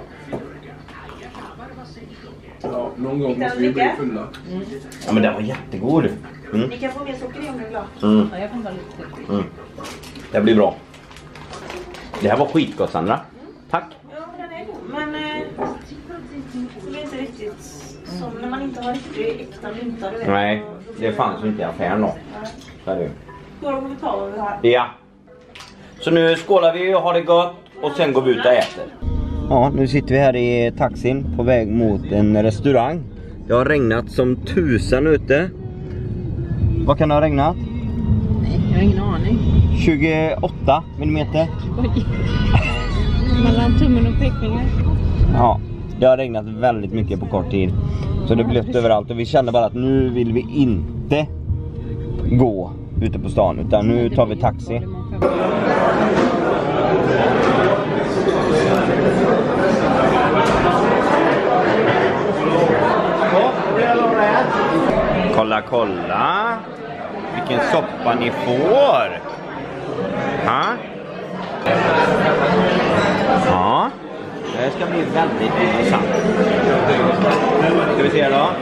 Ja, någon gång måste vi bli fulla. Ja, men den var jättegod. Mm. Ni kan få mer socker i om ni vill ha. Mm. Ja, jag kan ta lite till. Mm. Det blir bra. Det här var skitgott, Sandra. Tack. Ja, men den är god. Men det är inte riktigt som när man inte har riktigt äkta mynta. Du vet. Nej, det fanns ju inte i affären då. Så är det ju. Då får vi ta vad vi har. Ja. Så nu skålar vi och har det gott. Och sen går vi ut och äter. Ja, nu sitter vi här i taxin på väg mot en restaurang. Det har regnat som tusan ute. Vad kan det ha regnat? Jag har ingen aning. 28 millimeter. Oj. Mellan tummen och pekfingret. Ja, det har regnat väldigt mycket på kort tid. Så det blött överallt och vi kände bara att nu vill vi inte gå ute på stan utan nu tar vi taxi. Kolla, kolla. Vilken soppa ni får. Ha? Ja. Det ska bli väldigt intressant. Ska vi se då?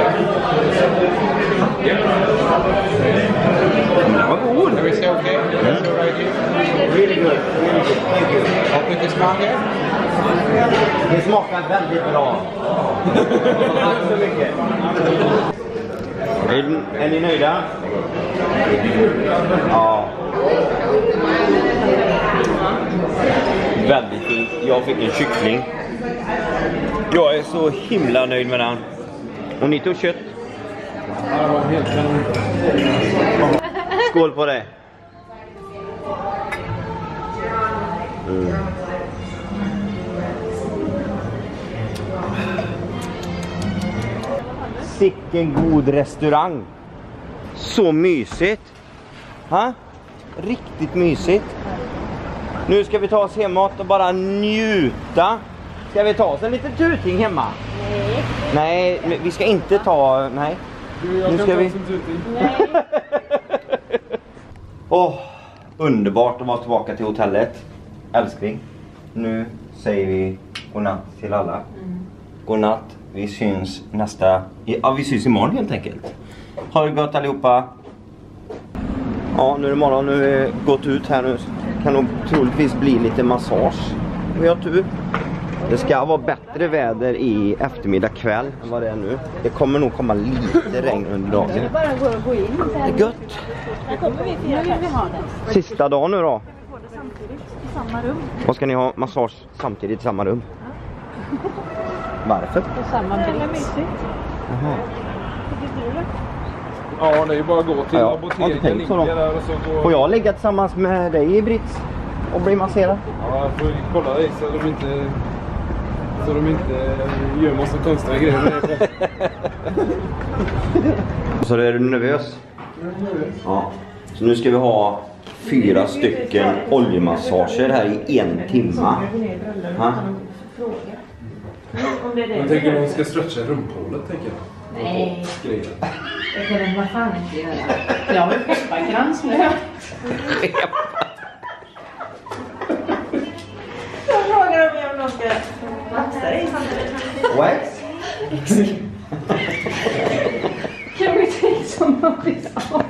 Den var god. Can we say okay? Really good. Thank you. How quick is smaken? Det smakar väldigt bra. Tack så mycket. Är ni nöjda? Ja. Väldigt fint. Jag fick en kyckling. Jag är så himla nöjd med den. Och ni tog kött. Skål på det. Sicken god restaurang. Så mysigt. Ha? Riktigt mysigt. Nu ska vi ta oss hemåt och bara njuta. Ska vi ta oss en liten tuting hemma? Nej. Nej, vi ska inte ta... Nej. Nu ska vi... Åh, underbart att vara tillbaka till hotellet. Älskling. Nu säger vi godnatt till alla. Godnatt. Vi syns vi syns imorgon helt enkelt. Ha det gott allihopa. Ja, nu är det morgon. Nu har vi gått ut här nu. Kan nog troligtvis bli lite massage. Vi har tur. Det ska vara bättre väder i eftermiddag kväll än vad det är nu. Det kommer nog komma lite regn under dagen. Det bara går att gå in. Det är gött. Här kommer vi till. Nu vill vi ha det. Sista dagen nu då. Vi får det samtidigt i samma rum. Och ska ni ha massage samtidigt i samma rum? Varför? På samma brits. Jaha. Ja, det är ju bara att gå till Ja, apoteket. Ligga där och så gå... Får jag ligga tillsammans med dig i brits och bli masserad? Ja, jag får kolla dig så de inte gör massa konstiga grejer med det. Så är du nervös? Ja. Så nu ska vi ha 4 stycken oljemassager här i 1 timme. Ha? Jag tänker att de ska stretcha rumphålet, tänker jag. Nej. Det kan de vad fan inte göra. Jag har ju pepparkrans nu. Jag frågar om de ska maxa dig samtidigt. Wax? Kan vi tänka som man vill ha?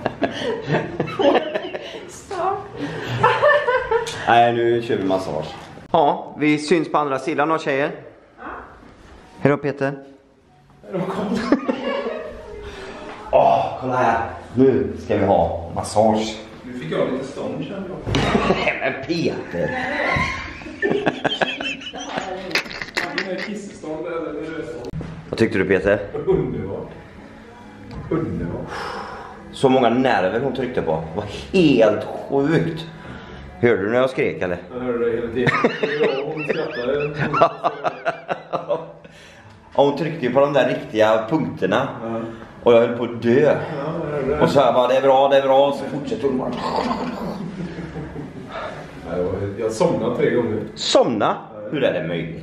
Så. Nej, nu kör vi massage. Ja, vi syns på andra sidan av tjejer. Hej då Peter. Åh, kolla här. Nu ska vi ha massage. Nu fick jag lite stånd, kände jag. Nej men Peter. Vad tyckte du Peter? Underbart. Så många nerver hon tryckte på. Det var helt sjukt. Hörde du när jag skrek eller? Jag hörde det hela tiden. Hon skrattade. Och hon tryckte ju på de där riktiga punkterna. Och jag höll på att dö. Och så här bara, det är bra. Och så fortsätter hon bara. Jag somnade 3 gånger. Somna? Hur är det möjligt?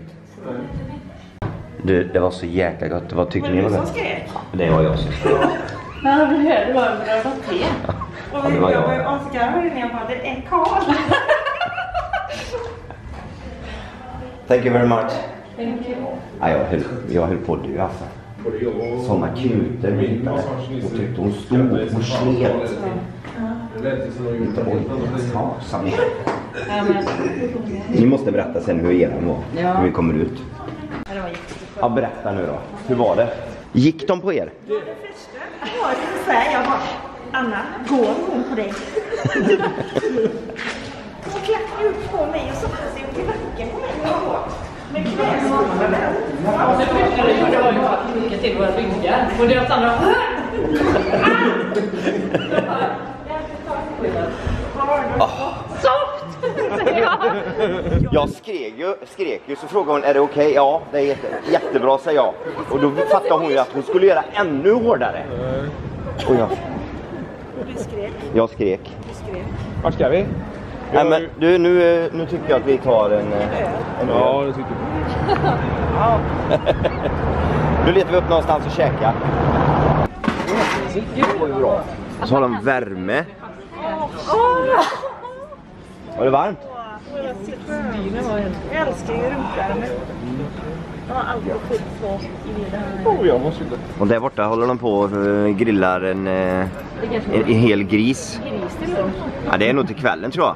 Det var så jäkla gott. Vad tyckte ni om det? Det var jag som skrek. Ja, men det var en bra te. Ja, det var jag. Och Oskar höll med på att det är Karl. Thank you very much. Thank you. Ja, jag höll på att dö alltså. Sådana knuter vi hittade. Och tyckte hon stod och slet. Inte oj, ni måste berätta sen hur eran var. Hur vi kommer ut. Ja, berätta nu då. Hur var det? Gick de på er? Det första var det så här, jag bara, Anna, går hon på dig? Hon klappade upp på mig och satte sig upp i backen på mig och gå. Med knäskålarna. Det första du gjorde var ju att klicka till våra ryggar. Och deras andra... Jag skrek ju så frågade hon, är det okej? Ja, det är jättebra, säger jag. Och då fattade hon ju att hon skulle göra ännu hårdare. Och jag skrek. Vart ska vi? Nej, men du, nu tycker jag att vi tar en ja, det tycker jag. Nu letar vi upp någonstans och käka. Så har de värme. Var det varmt? Jag älskar ju rumpvärme. Jag har alltid skit på i det. Jag måste inte. Och där borta håller de på och grillar en hel gris. Ja, det är nog till kvällen, tror jag.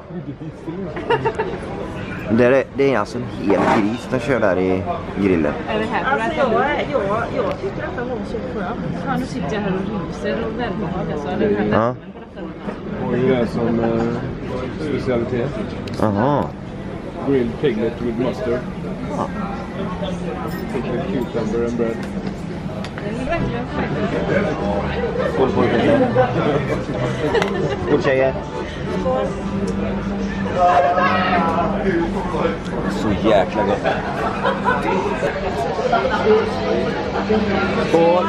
Det är alltså en hel gris de kör där i grillen. Alltså jag tycker att det var så skönt. Ja, nu sitter jag här och ryser och välbehag. Alltså, Ja. Och det är som specialitet. Aha. Grilled piglet with mustard. Pickled cucumber and bread. Skål på det. Skål tjejer. Så jäkla gott. Skål.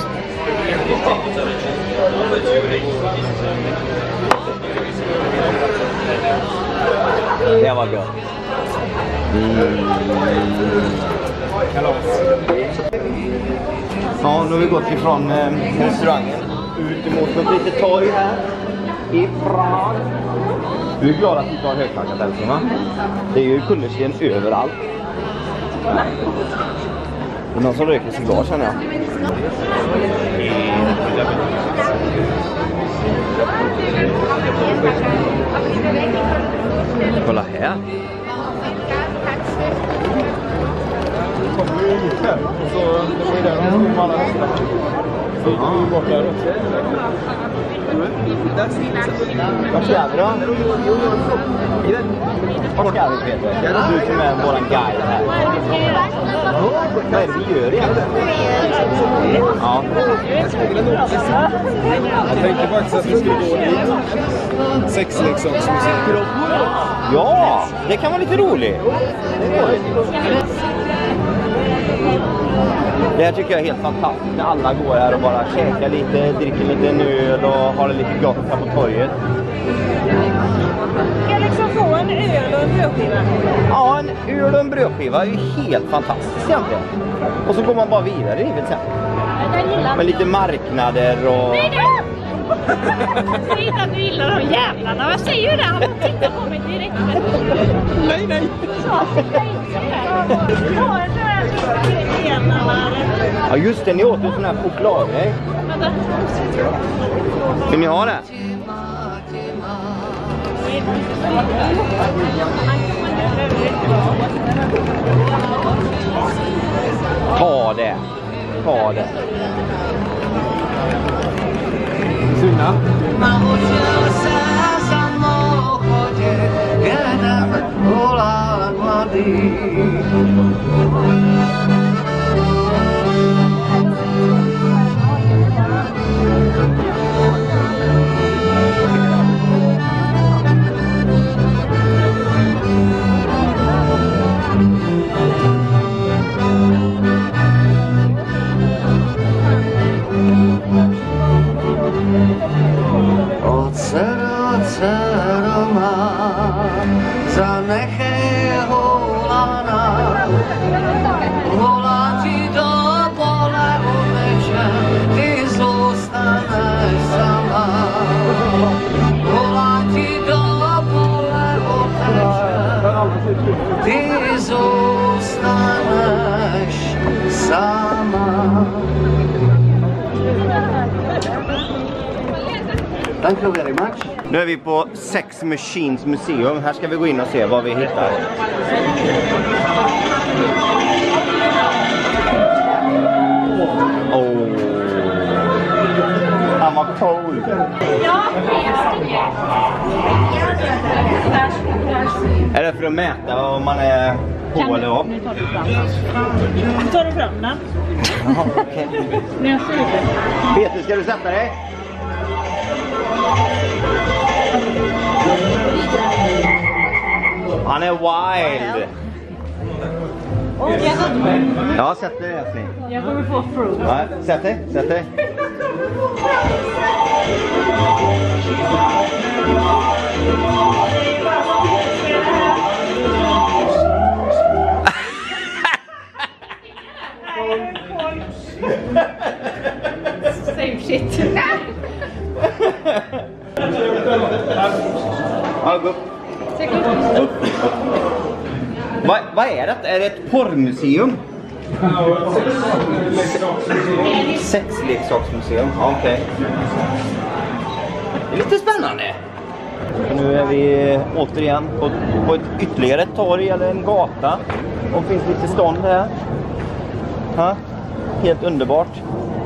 Det var gott. Ja, nu har vi gått ifrån restaurangen ut mot ett litet torg här i Prag. Du är glad att du inte har högklackat älskling, va? Det är ju kullersten överallt. Det är någon som röker cigarr, känner jag. Kolla här. Så det var ju där de kom alla hästar. Det är ju bort där också. Vart ska vi då? Vart ska vi, Peter? Det är du som är våran guide här. Vad är det vi gör egentligen? Ja. Jag tänkte faktiskt att vi skulle gå dit. Sexleksaksmusik. Ja, det kan vara lite roligt. Det här tycker jag är helt fantastiskt när alla går här och bara käkar lite, dricker lite öl och har det lite gott här på torget. Ska jag liksom få en öl och en brödskiva? Ja, en öl och en brödskiva är ju helt fantastiskt egentligen. Och så går man bara vidare i livet sen. Med lite marknader och... Säg inte att du gillar de jävlarna. Jag säger ju det. Han får titta på mig direkt. Nej. Ja just det, ni åt en sån här chokladgrej. Vill ni ha det? Ta det. Sunna. Thank you very much. Nu är vi på Sex Machines museum. Här ska vi gå in och se vad vi hittar. Han var cool. Är det för att mäta om man är på eller av? Tar du fram den? Jaha, okej. Peter, ska du sätta dig? Han är wild. Ja, sätt dig älskling. Jag kommer få fruit. Ja, sätt dig. Same shit. Ja, gå upp. Vad är det? Är det ett porrmuseum? Sexleksaksmuseum. Ja, okej. Det är lite spännande. Nu är vi återigen på ett ytterligare torg eller en gata. Och finns lite stånd här. Ha? Helt underbart.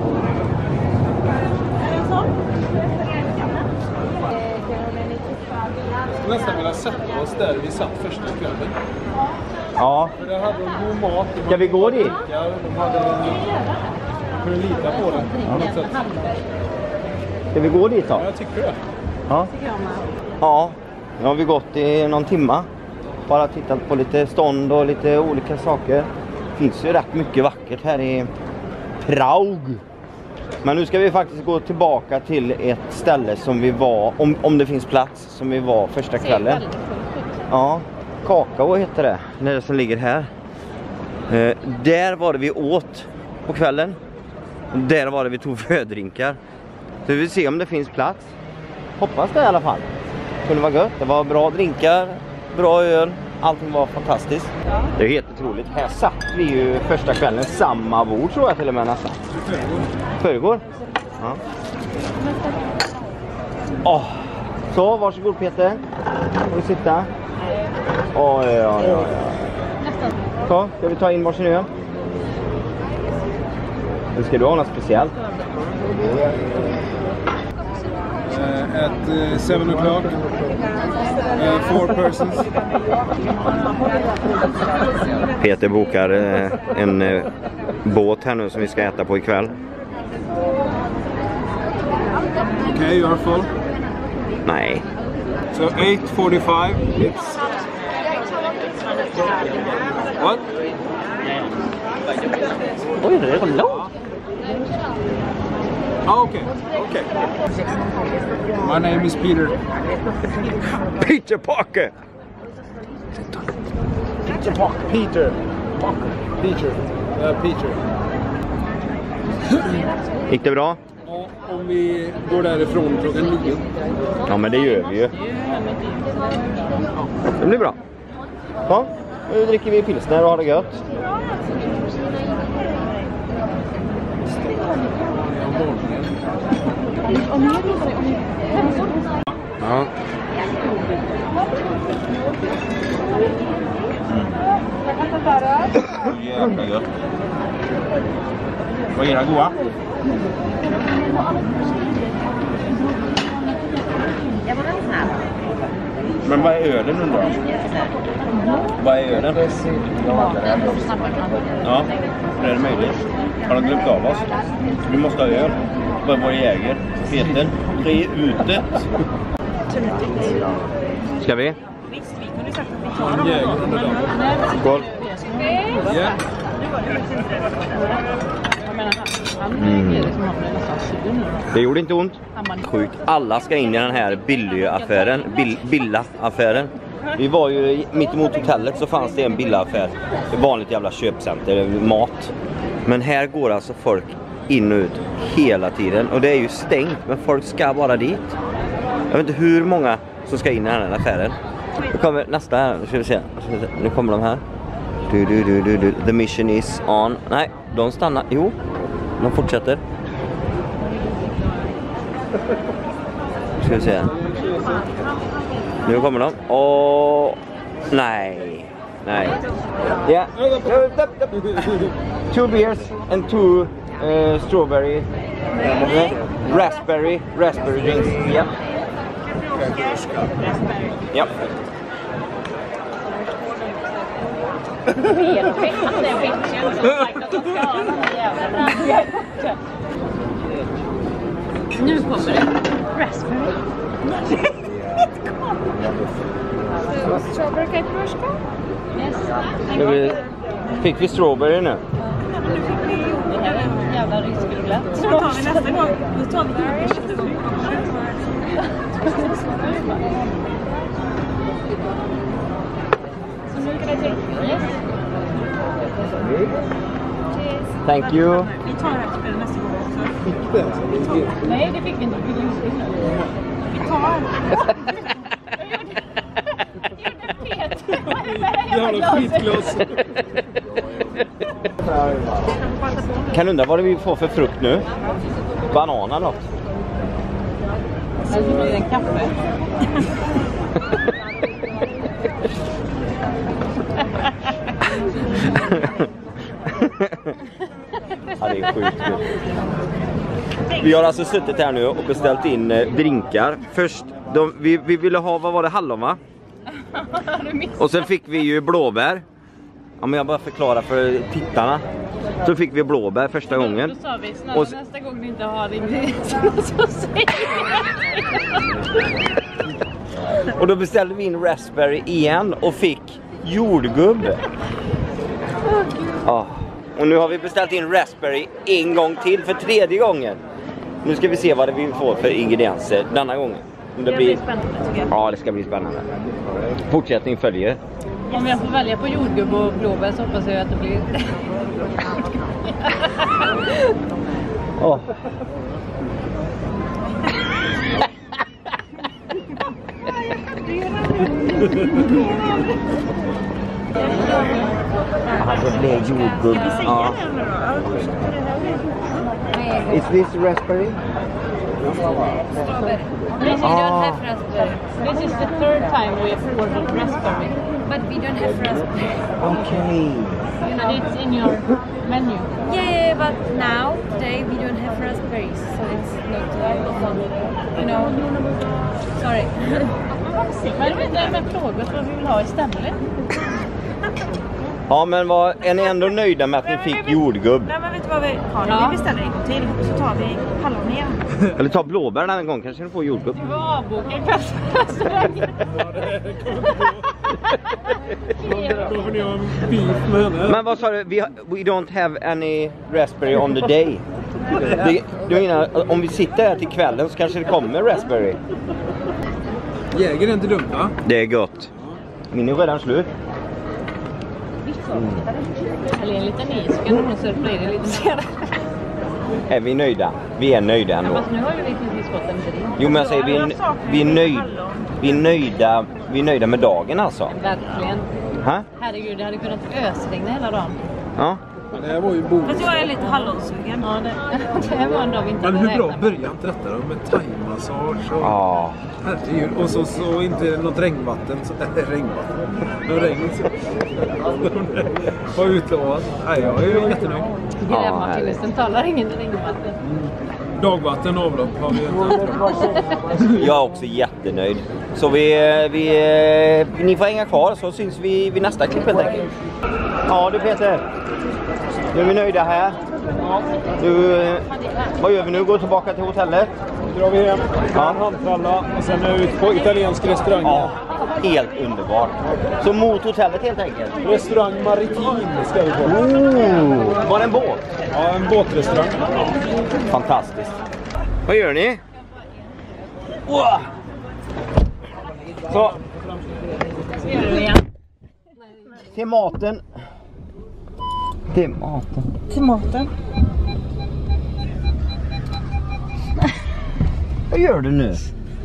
Nästan vilja sätta oss där vi satt första kvällen. Ja. För där hade de god mat. Ska vi gå dit? Ja, de hade kunde lita på det på något sätt. Ska vi gå dit då? Ja, jag tycker det. Ja. Ja, nu har vi gått i någon timma. Bara tittat på lite stånd och lite olika saker. Det finns ju rätt mycket vackert här i Prag. Men nu ska vi faktiskt gå tillbaka till ett ställe som vi var, om det finns plats, som vi var första kvällen. Ja, Kakao heter det, det som ligger här. Där var det vi åt på kvällen. Där var det vi tog fördrinkar. Så vi vill se om det finns plats. Hoppas det i alla fall. Det kunde vara gött. Det var bra drinkar, bra öl. Allting var fantastiskt. Det är helt otroligt. Här satt vi ju första kvällen samma bord tror jag till och med nästan. Förrgår? Ja. Så, varsågod Peter. Får du sitta? Ja. Så, ska vi ta in varsin öl? Eller ska du ha något speciellt? At 7 o'clock. 4 persons. Peter bokar en båt här nu som vi ska äta på ikväll. Okay, you are full. Nej. So 8:45. It's what? Oj, det är så långt. Okay. My name is Peter. Peter Parker. Peter. Peter. Gick det bra? Ja, om vi går därifrån klockan 9. Ja, men det gör vi ju. Det blir bra. Ja, nu dricker vi pilsner och har det gött. Ja. Jävla gött. Vad är det goda? Men vad är ölen nu då? Vad är ölen? Ja, det är möjligt. Har de glömt av oss? Vi måste ha öl. Vad var jäger? Peter, det är utet. Ska vi? Visst, vi kunde sagt att vi tar dem. Skål. Ja. Det gjorde inte ont. Sjukt. Alla ska in i den här Billa-affären. Billa-affären. Vi var ju mitt emot hotellet så fanns det en Billa-affär. Ett vanligt jävla köpcenter, mat. Men här går alltså folk in och ut hela tiden. Och det är ju stängt, men folk ska bara dit. Jag vet inte hur många som ska in i den här affären. Nu kommer nästa här, nu ska vi se. Nu kommer de här. The mission is on. Nej, de stannar. Jo, de fortsätter. Nu ska vi se. Nu kommer de. Nej. Ja. 2 beers and 2 strawberry. Raspberry drinks. Ja. Ja. Nu kommer det. Raspberry. Strawberry cake Prushka? Yes. Fick vi strawberry nu? Jävla riskrulett. Så tar vi nästa gång. Nu tar vi nästa gång. Så nu kan jag tänka. Yes. Thank you. Vi tar det här spelet nästa gång också. Nej, det fick vi inte. Vi tar. Jävla skitglas. Kan undra vad det vi får för frukt nu? Banan eller något? Så blir det en kaffe. Ja, det är sjukt kul. Vi har alltså suttit här nu och beställt in drinkar. Först, vi ville ha, vad var det, hallon va? Och sen fick vi ju blåbär. Ja, men jag bara förklarar för tittarna. Så fick vi blåbär första gången. Då sa vi snälla nästa gång ni inte har ingredienserna så säger vi. Och då beställde vi in raspberry igen och fick jordgubb. Ja. Och nu har vi beställt in raspberry en gång till för 3:e gången. Nu ska vi se vad det vi får för ingredienser denna gången. Det blir spännande tycker jag. Ja, det ska bli spännande. Fortsättning följer. Om jag får välja på jordgubb och blåbär så hoppas jag att det blir... Oh. Det blir jordgubb. Ja. Is this raspberry? Yes, we don't have raspberry. This is the 3rd time we have ordered raspberry. But we don't have raspberry. Okay. And it's in your menu. Yeah, but now, today, we don't have raspberries, so it's not, you know, sorry. Men vet du, men frågat vad vi vill ha istället. Ja, men är ni ändå nöjda med att ni fick jordgubb? Nej, men vet du vad vi har? Ja. Vi beställer en gång till så tar vi hallon igen. Eller ta blåbär den gång, kanske ni får jordgubb. Du var avbokad kvällsrestaurangen. Då får ni ha beef med henne. Men vad sa du? We don't have any raspberry on the day. Du menar, om vi sitter här till kvällen så kanske det kommer raspberry. Jäger är inte dumt va? Det är gott. Min är redan slut. Eller en liten is, så kan du nog sörpla i det lite senare. Är vi nöjda? Vi är nöjda ändå. Fast nu har ju vi precis fått en drink. Jo, men jag säger vi är nöjda med dagen alltså. Verkligen. Ha? Herregud, det hade kunnat ösregna hela dagen. Ja. Det här var ju bo. Fast jag är lite hallonsugen. Ja, det här var en dag vi inte Men hade hur bra räknat med. början till detta då? Med thaimassage och... Ja. Herregud. Och så inte något regnvatten. Regnvatten. Något regn. Var utlovat. Nej, jag är ju jättenöjd. Grävmaskinen talar ingen regnvatten. Dagvatten och avlopp har vi inte. Jag är också jättenöjd. Så ni får hänga kvar så syns vi vid nästa klipp helt enkelt. Ja du Peter, nu är vi nöjda här. Vad gör vi nu? Går tillbaka till hotellet? Nu drar vi hem, en handtralla och sen är vi ute på italiensk restaurang. Ja, helt underbart. Så mot hotellet helt enkelt. Restaurang Maritim ska vi på. Var det en båt? Ja, en båtrestaurang. Fantastiskt. Vad gör ni? Wow. Så. Till maten. Till maten. Till maten. Vad gör du nu?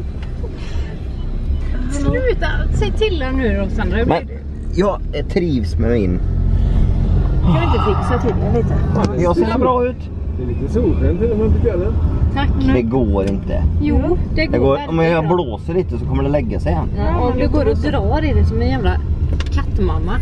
Sluta, säg till här nu Rossandra. Men jag trivs med min. Kan vi inte fixa till det lite? Jag ser bra ut. Det är lite solsken till och med på kvällen. Tack. Det går inte. Jo, det går Om jag blåser lite så kommer det lägga sig igen. Ja, om du går och drar i det som en jävla kattmamma.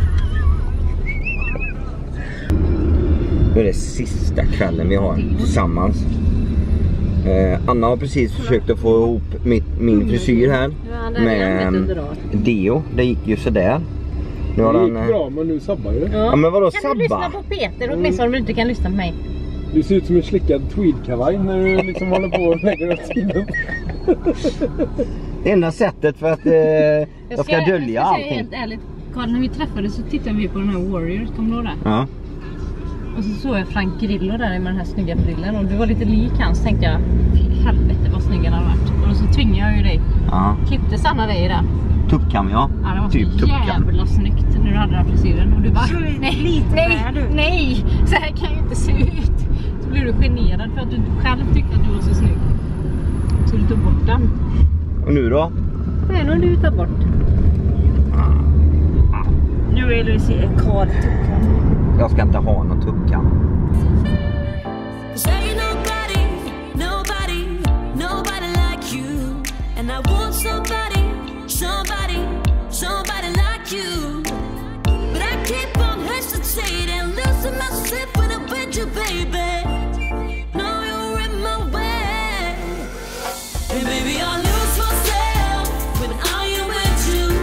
Nu är det sista kvällen vi har tillsammans. Anna har precis försökt att få ihop min frisyr här med Deo. Det gick ju sådär. Nu har Det gick bra, men nu sabbar ju. Ja, men vadå Kan du lyssna sabba? på Peter och åtminstone om du inte kan lyssna på mig? Du ser ut som en slickad tweedkavaj när du liksom håller på och lägger upp tiden. Det enda sättet för att jag ska dölja allting. Helt ärligt, Carl, när vi träffades så tittade vi på den här Warriors, kommer du ihåg det? Ja. Och så såg jag Frank Grillo där med den här snygga brillen och du var lite lik han, så tänkte jag, helvete vad snygg han hade varit. Och så tvingade jag ju dig. Ja. Klippte Sanna dig i det. Tuppkam, ja. Ja, det var typ så tuppkam. jävla snyggt när du hade den här frisyren. Och du bara, nej, så här kan ju inte se ut. Så blev du generad för att du själv tyckte att du var så snygg. Så du tog bort den. Och nu då? Det är nog du tar bort. Nu vill vi se Carl. Jag ska inte ha någon tuppkam. Nobody like you. And I want somebody like you. But I keep on hesitating, losing myself when I'm with you, baby. No, you're in my way. Hey, baby, I lose myself when I am with you.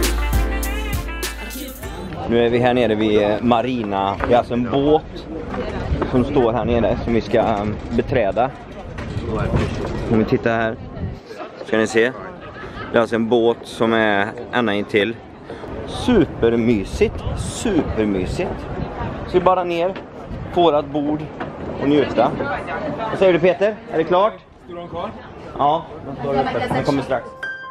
Nu är vi här nere vid Marina. Det är alltså en båt som står här nere som vi ska beträda. Om vi tittar här ska ni se. Det är alltså en båt som är ända in till. Supermysigt. Så vi bara ner på vårat bord och njuta. Vad säger du, Peter? Är det klart? Står de kvar? Ja, den kommer strax.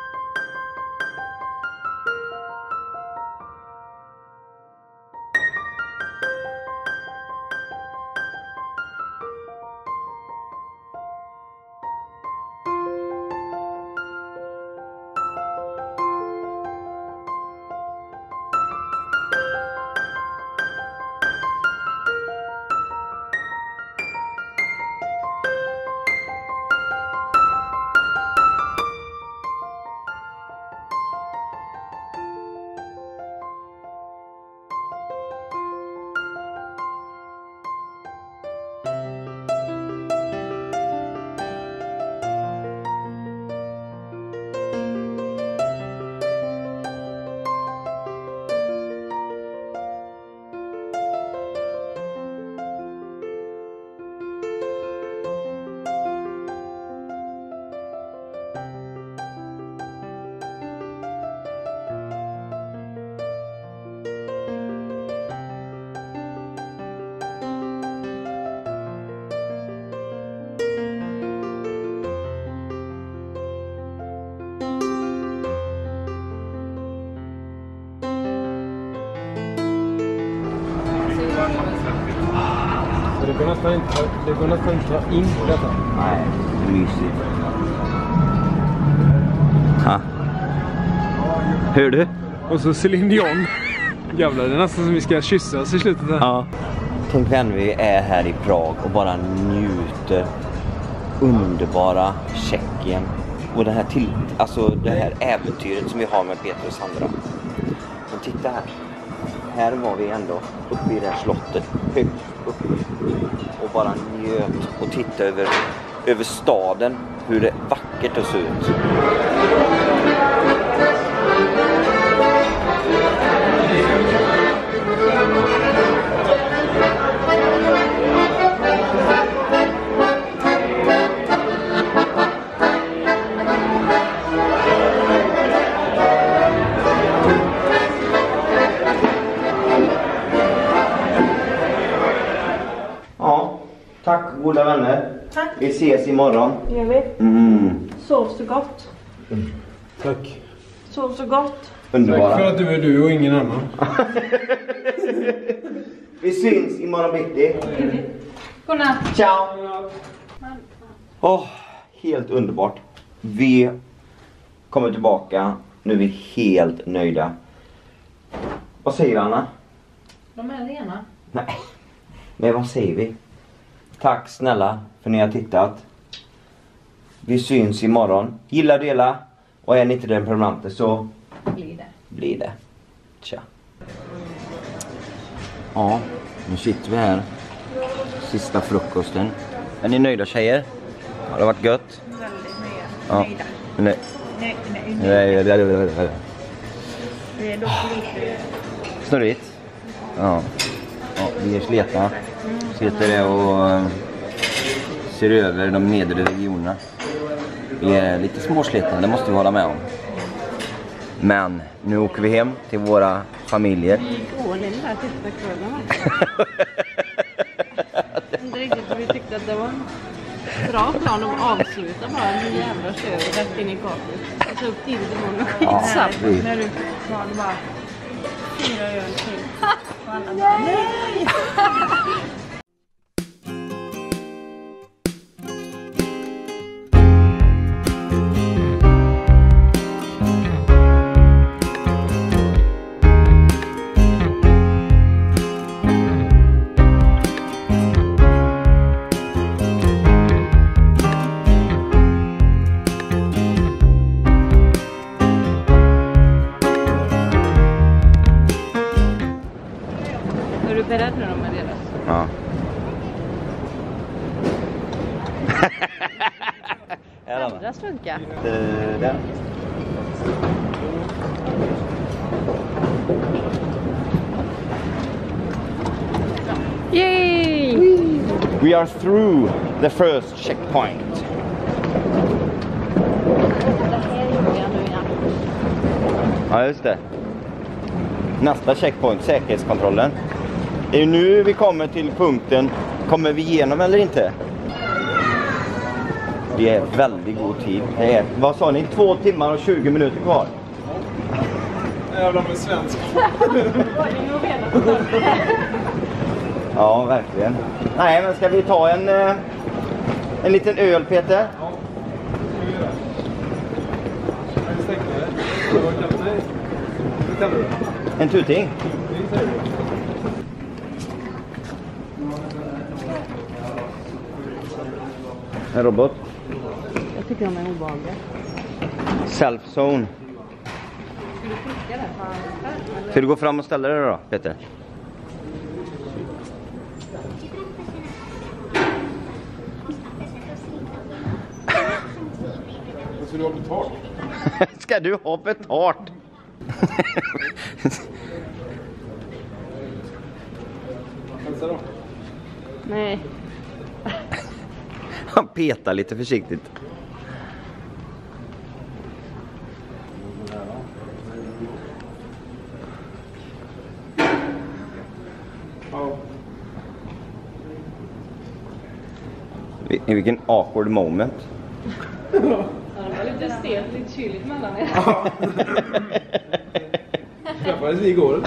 Det går nästan inte ta in detta. Nej, mysigt. Ha. Hör du? Och så Celine Dion. Jävlar, det är nästan som vi ska kyssas i slutet här. Ja. Tänk vem vi är här i Prag och bara njuter. Underbara Tjeckien. Och det här, det här äventyret som vi har med Peter och Sandra. Men titta här. Här var vi ändå uppe i det här slottet. Högt uppe. Och bara njöt och titta över staden. Hur det vackert det ser ut. Tack goda vänner. Tack. Vi ses imorgon. Gör vi. Sov så gott. Tack. Sov så gott. Underbara. Tack för att du är du och ingen annan. Vi syns imorgon bitti. Godnatt. Ciao. Helt underbart. Vi kommer tillbaka. Nu är vi helt nöjda. Vad säger Anna? De är rena. Nej. Men vad säger vi? Tack snälla för att ni har tittat. Vi syns imorgon. Gilla, dela. Och är ni inte den prenumeranten så blir det. Tja. Ja, nu sitter vi här. Sista frukosten. Är ni nöjda tjejer? Har det varit gött? Väldigt nöjda. Ja. Nej. Nej. Nej. Det är dock lite... Snurrigt? Ja. Vi är sletna. Sitter där och ser över de nedre regionerna. Vi är lite småslitna, det måste vi hålla med om. Men nu åker vi hem till våra familjer. Vi går in där sista kvällen. Inte riktigt för vi tyckte att det var en bra plan att avsluta bara. Nu jävlar kör vi rätt in i kaklet. Och så upp tidigt imorgon. Skitsamt. När du tar bara 4 öl till. Och alla bara, nej! Är du beredd när de är deras? Ja. Andra strunka. Där. Yay! We are through the first checkpoint. Ja, just det. Nästa checkpoint, säkerhetskontrollen. Det är nu vi kommer till punkten, kommer vi igenom eller inte? Det är väldigt god tid. Det är, vad sa ni? 2 timmar och 20 minuter kvar. Jävlar med svensk. Ja, verkligen. Nej, men ska vi ta en liten öl, Peter? Ja, ska vi göra. En tuting? En robot? Jag tycker de är obehagliga. Self-zone. Ska du gå fram och ställa dig då, Peter? Ska du ha betalt? Ska du ha betalt? Hälsa då. Nej. Han petar lite försiktigt. I vilken awkward moment. Ja, det var lite stelt, lite kyligt mellan er. Träffades vi igår.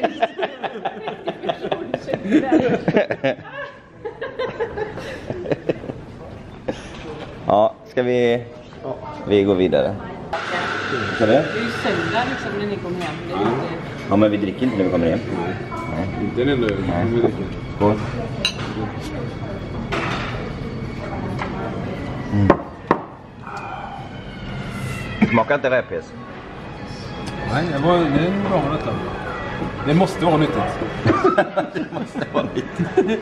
Ja, ska vi gå vidare? Ska det? Det är ju söndag liksom när ni kommer hem. Det är inte... Ja, men vi dricker inte när vi kommer hem. Nej. Inte en enda öl. Skål. Smakar inte räpes? Nej, det är bra med detta. Det måste vara nyttigt. Det måste vara nyttigt.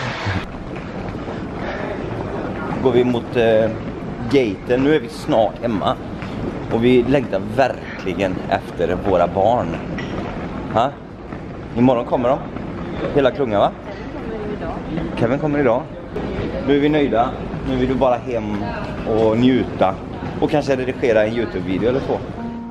Går vi mot gaten. Nu är vi snart hemma. Och vi längtar verkligen efter våra barn. Ha? Imorgon kommer de. Hela klunga, va? Kevin kommer idag. Nu är vi nöjda. Nu vill du bara hem och njuta. Och kanske redigera en YouTube-video eller så.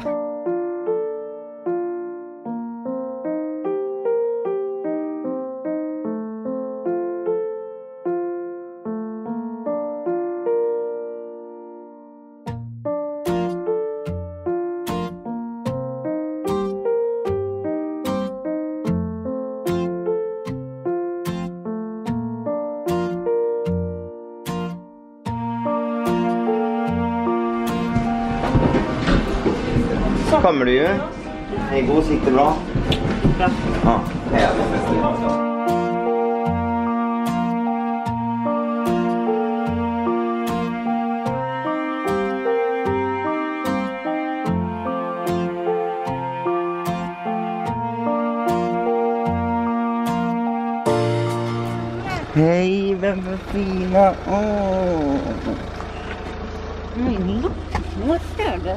Kommer du ju. Hej, god, sitter bra. Ja. Hej, vem är fina? Åh. Vad är det?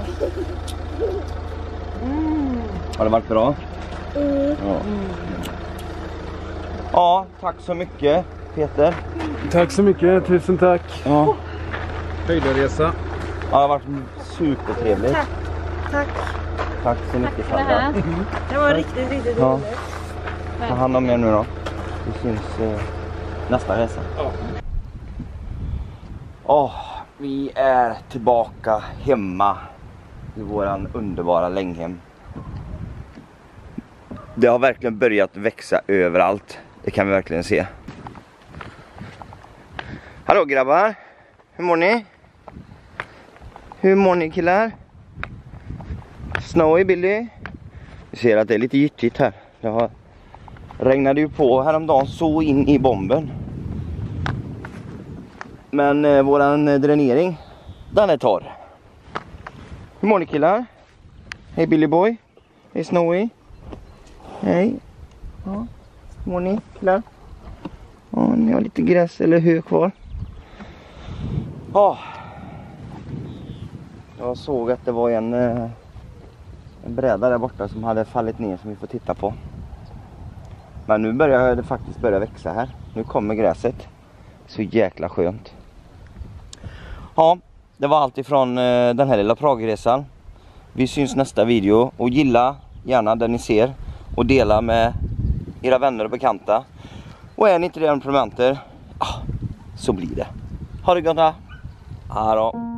Har det varit bra? Ja. Ja, tack så mycket, Peter. Tack så mycket, tusen tack. Ja. Höjdarresa. Ja, det har varit supertrevligt. Tack. Tack. Tack så mycket, För det här. Det var riktigt, riktigt Ja. roligt. Ta hand om er nu då. Vi syns nästa resa. Vi är tillbaka hemma i våran underbara länghem. Det har verkligen börjat växa överallt. Det kan vi verkligen se. Hallå grabbar. Hur mår ni? Hur mår ni killar? Snowy, Billy? Vi ser att det är lite gyttigt här. Det regnade ju på häromdagen så in i bomben. Men våran dränering, den är torr. Hur mår ni killar? Hej Billy Boy. Hej Snowy. Hej. Ja. Hur mår ni killar? Ja, ni har lite gräs eller hö kvar. Ja. Jag såg att det var en bräda där borta som hade fallit ner som vi får titta på. Men nu börjar det faktiskt växa här. Nu kommer gräset. Så jäkla skönt. Ja, det var allt ifrån den här lilla Pragresan. Vi syns nästa video. Och gilla gärna det ni ser. Och dela med era vänner och bekanta. Och är ni inte redan prenumeranter, så blir det. Ha det gott då. Hej då.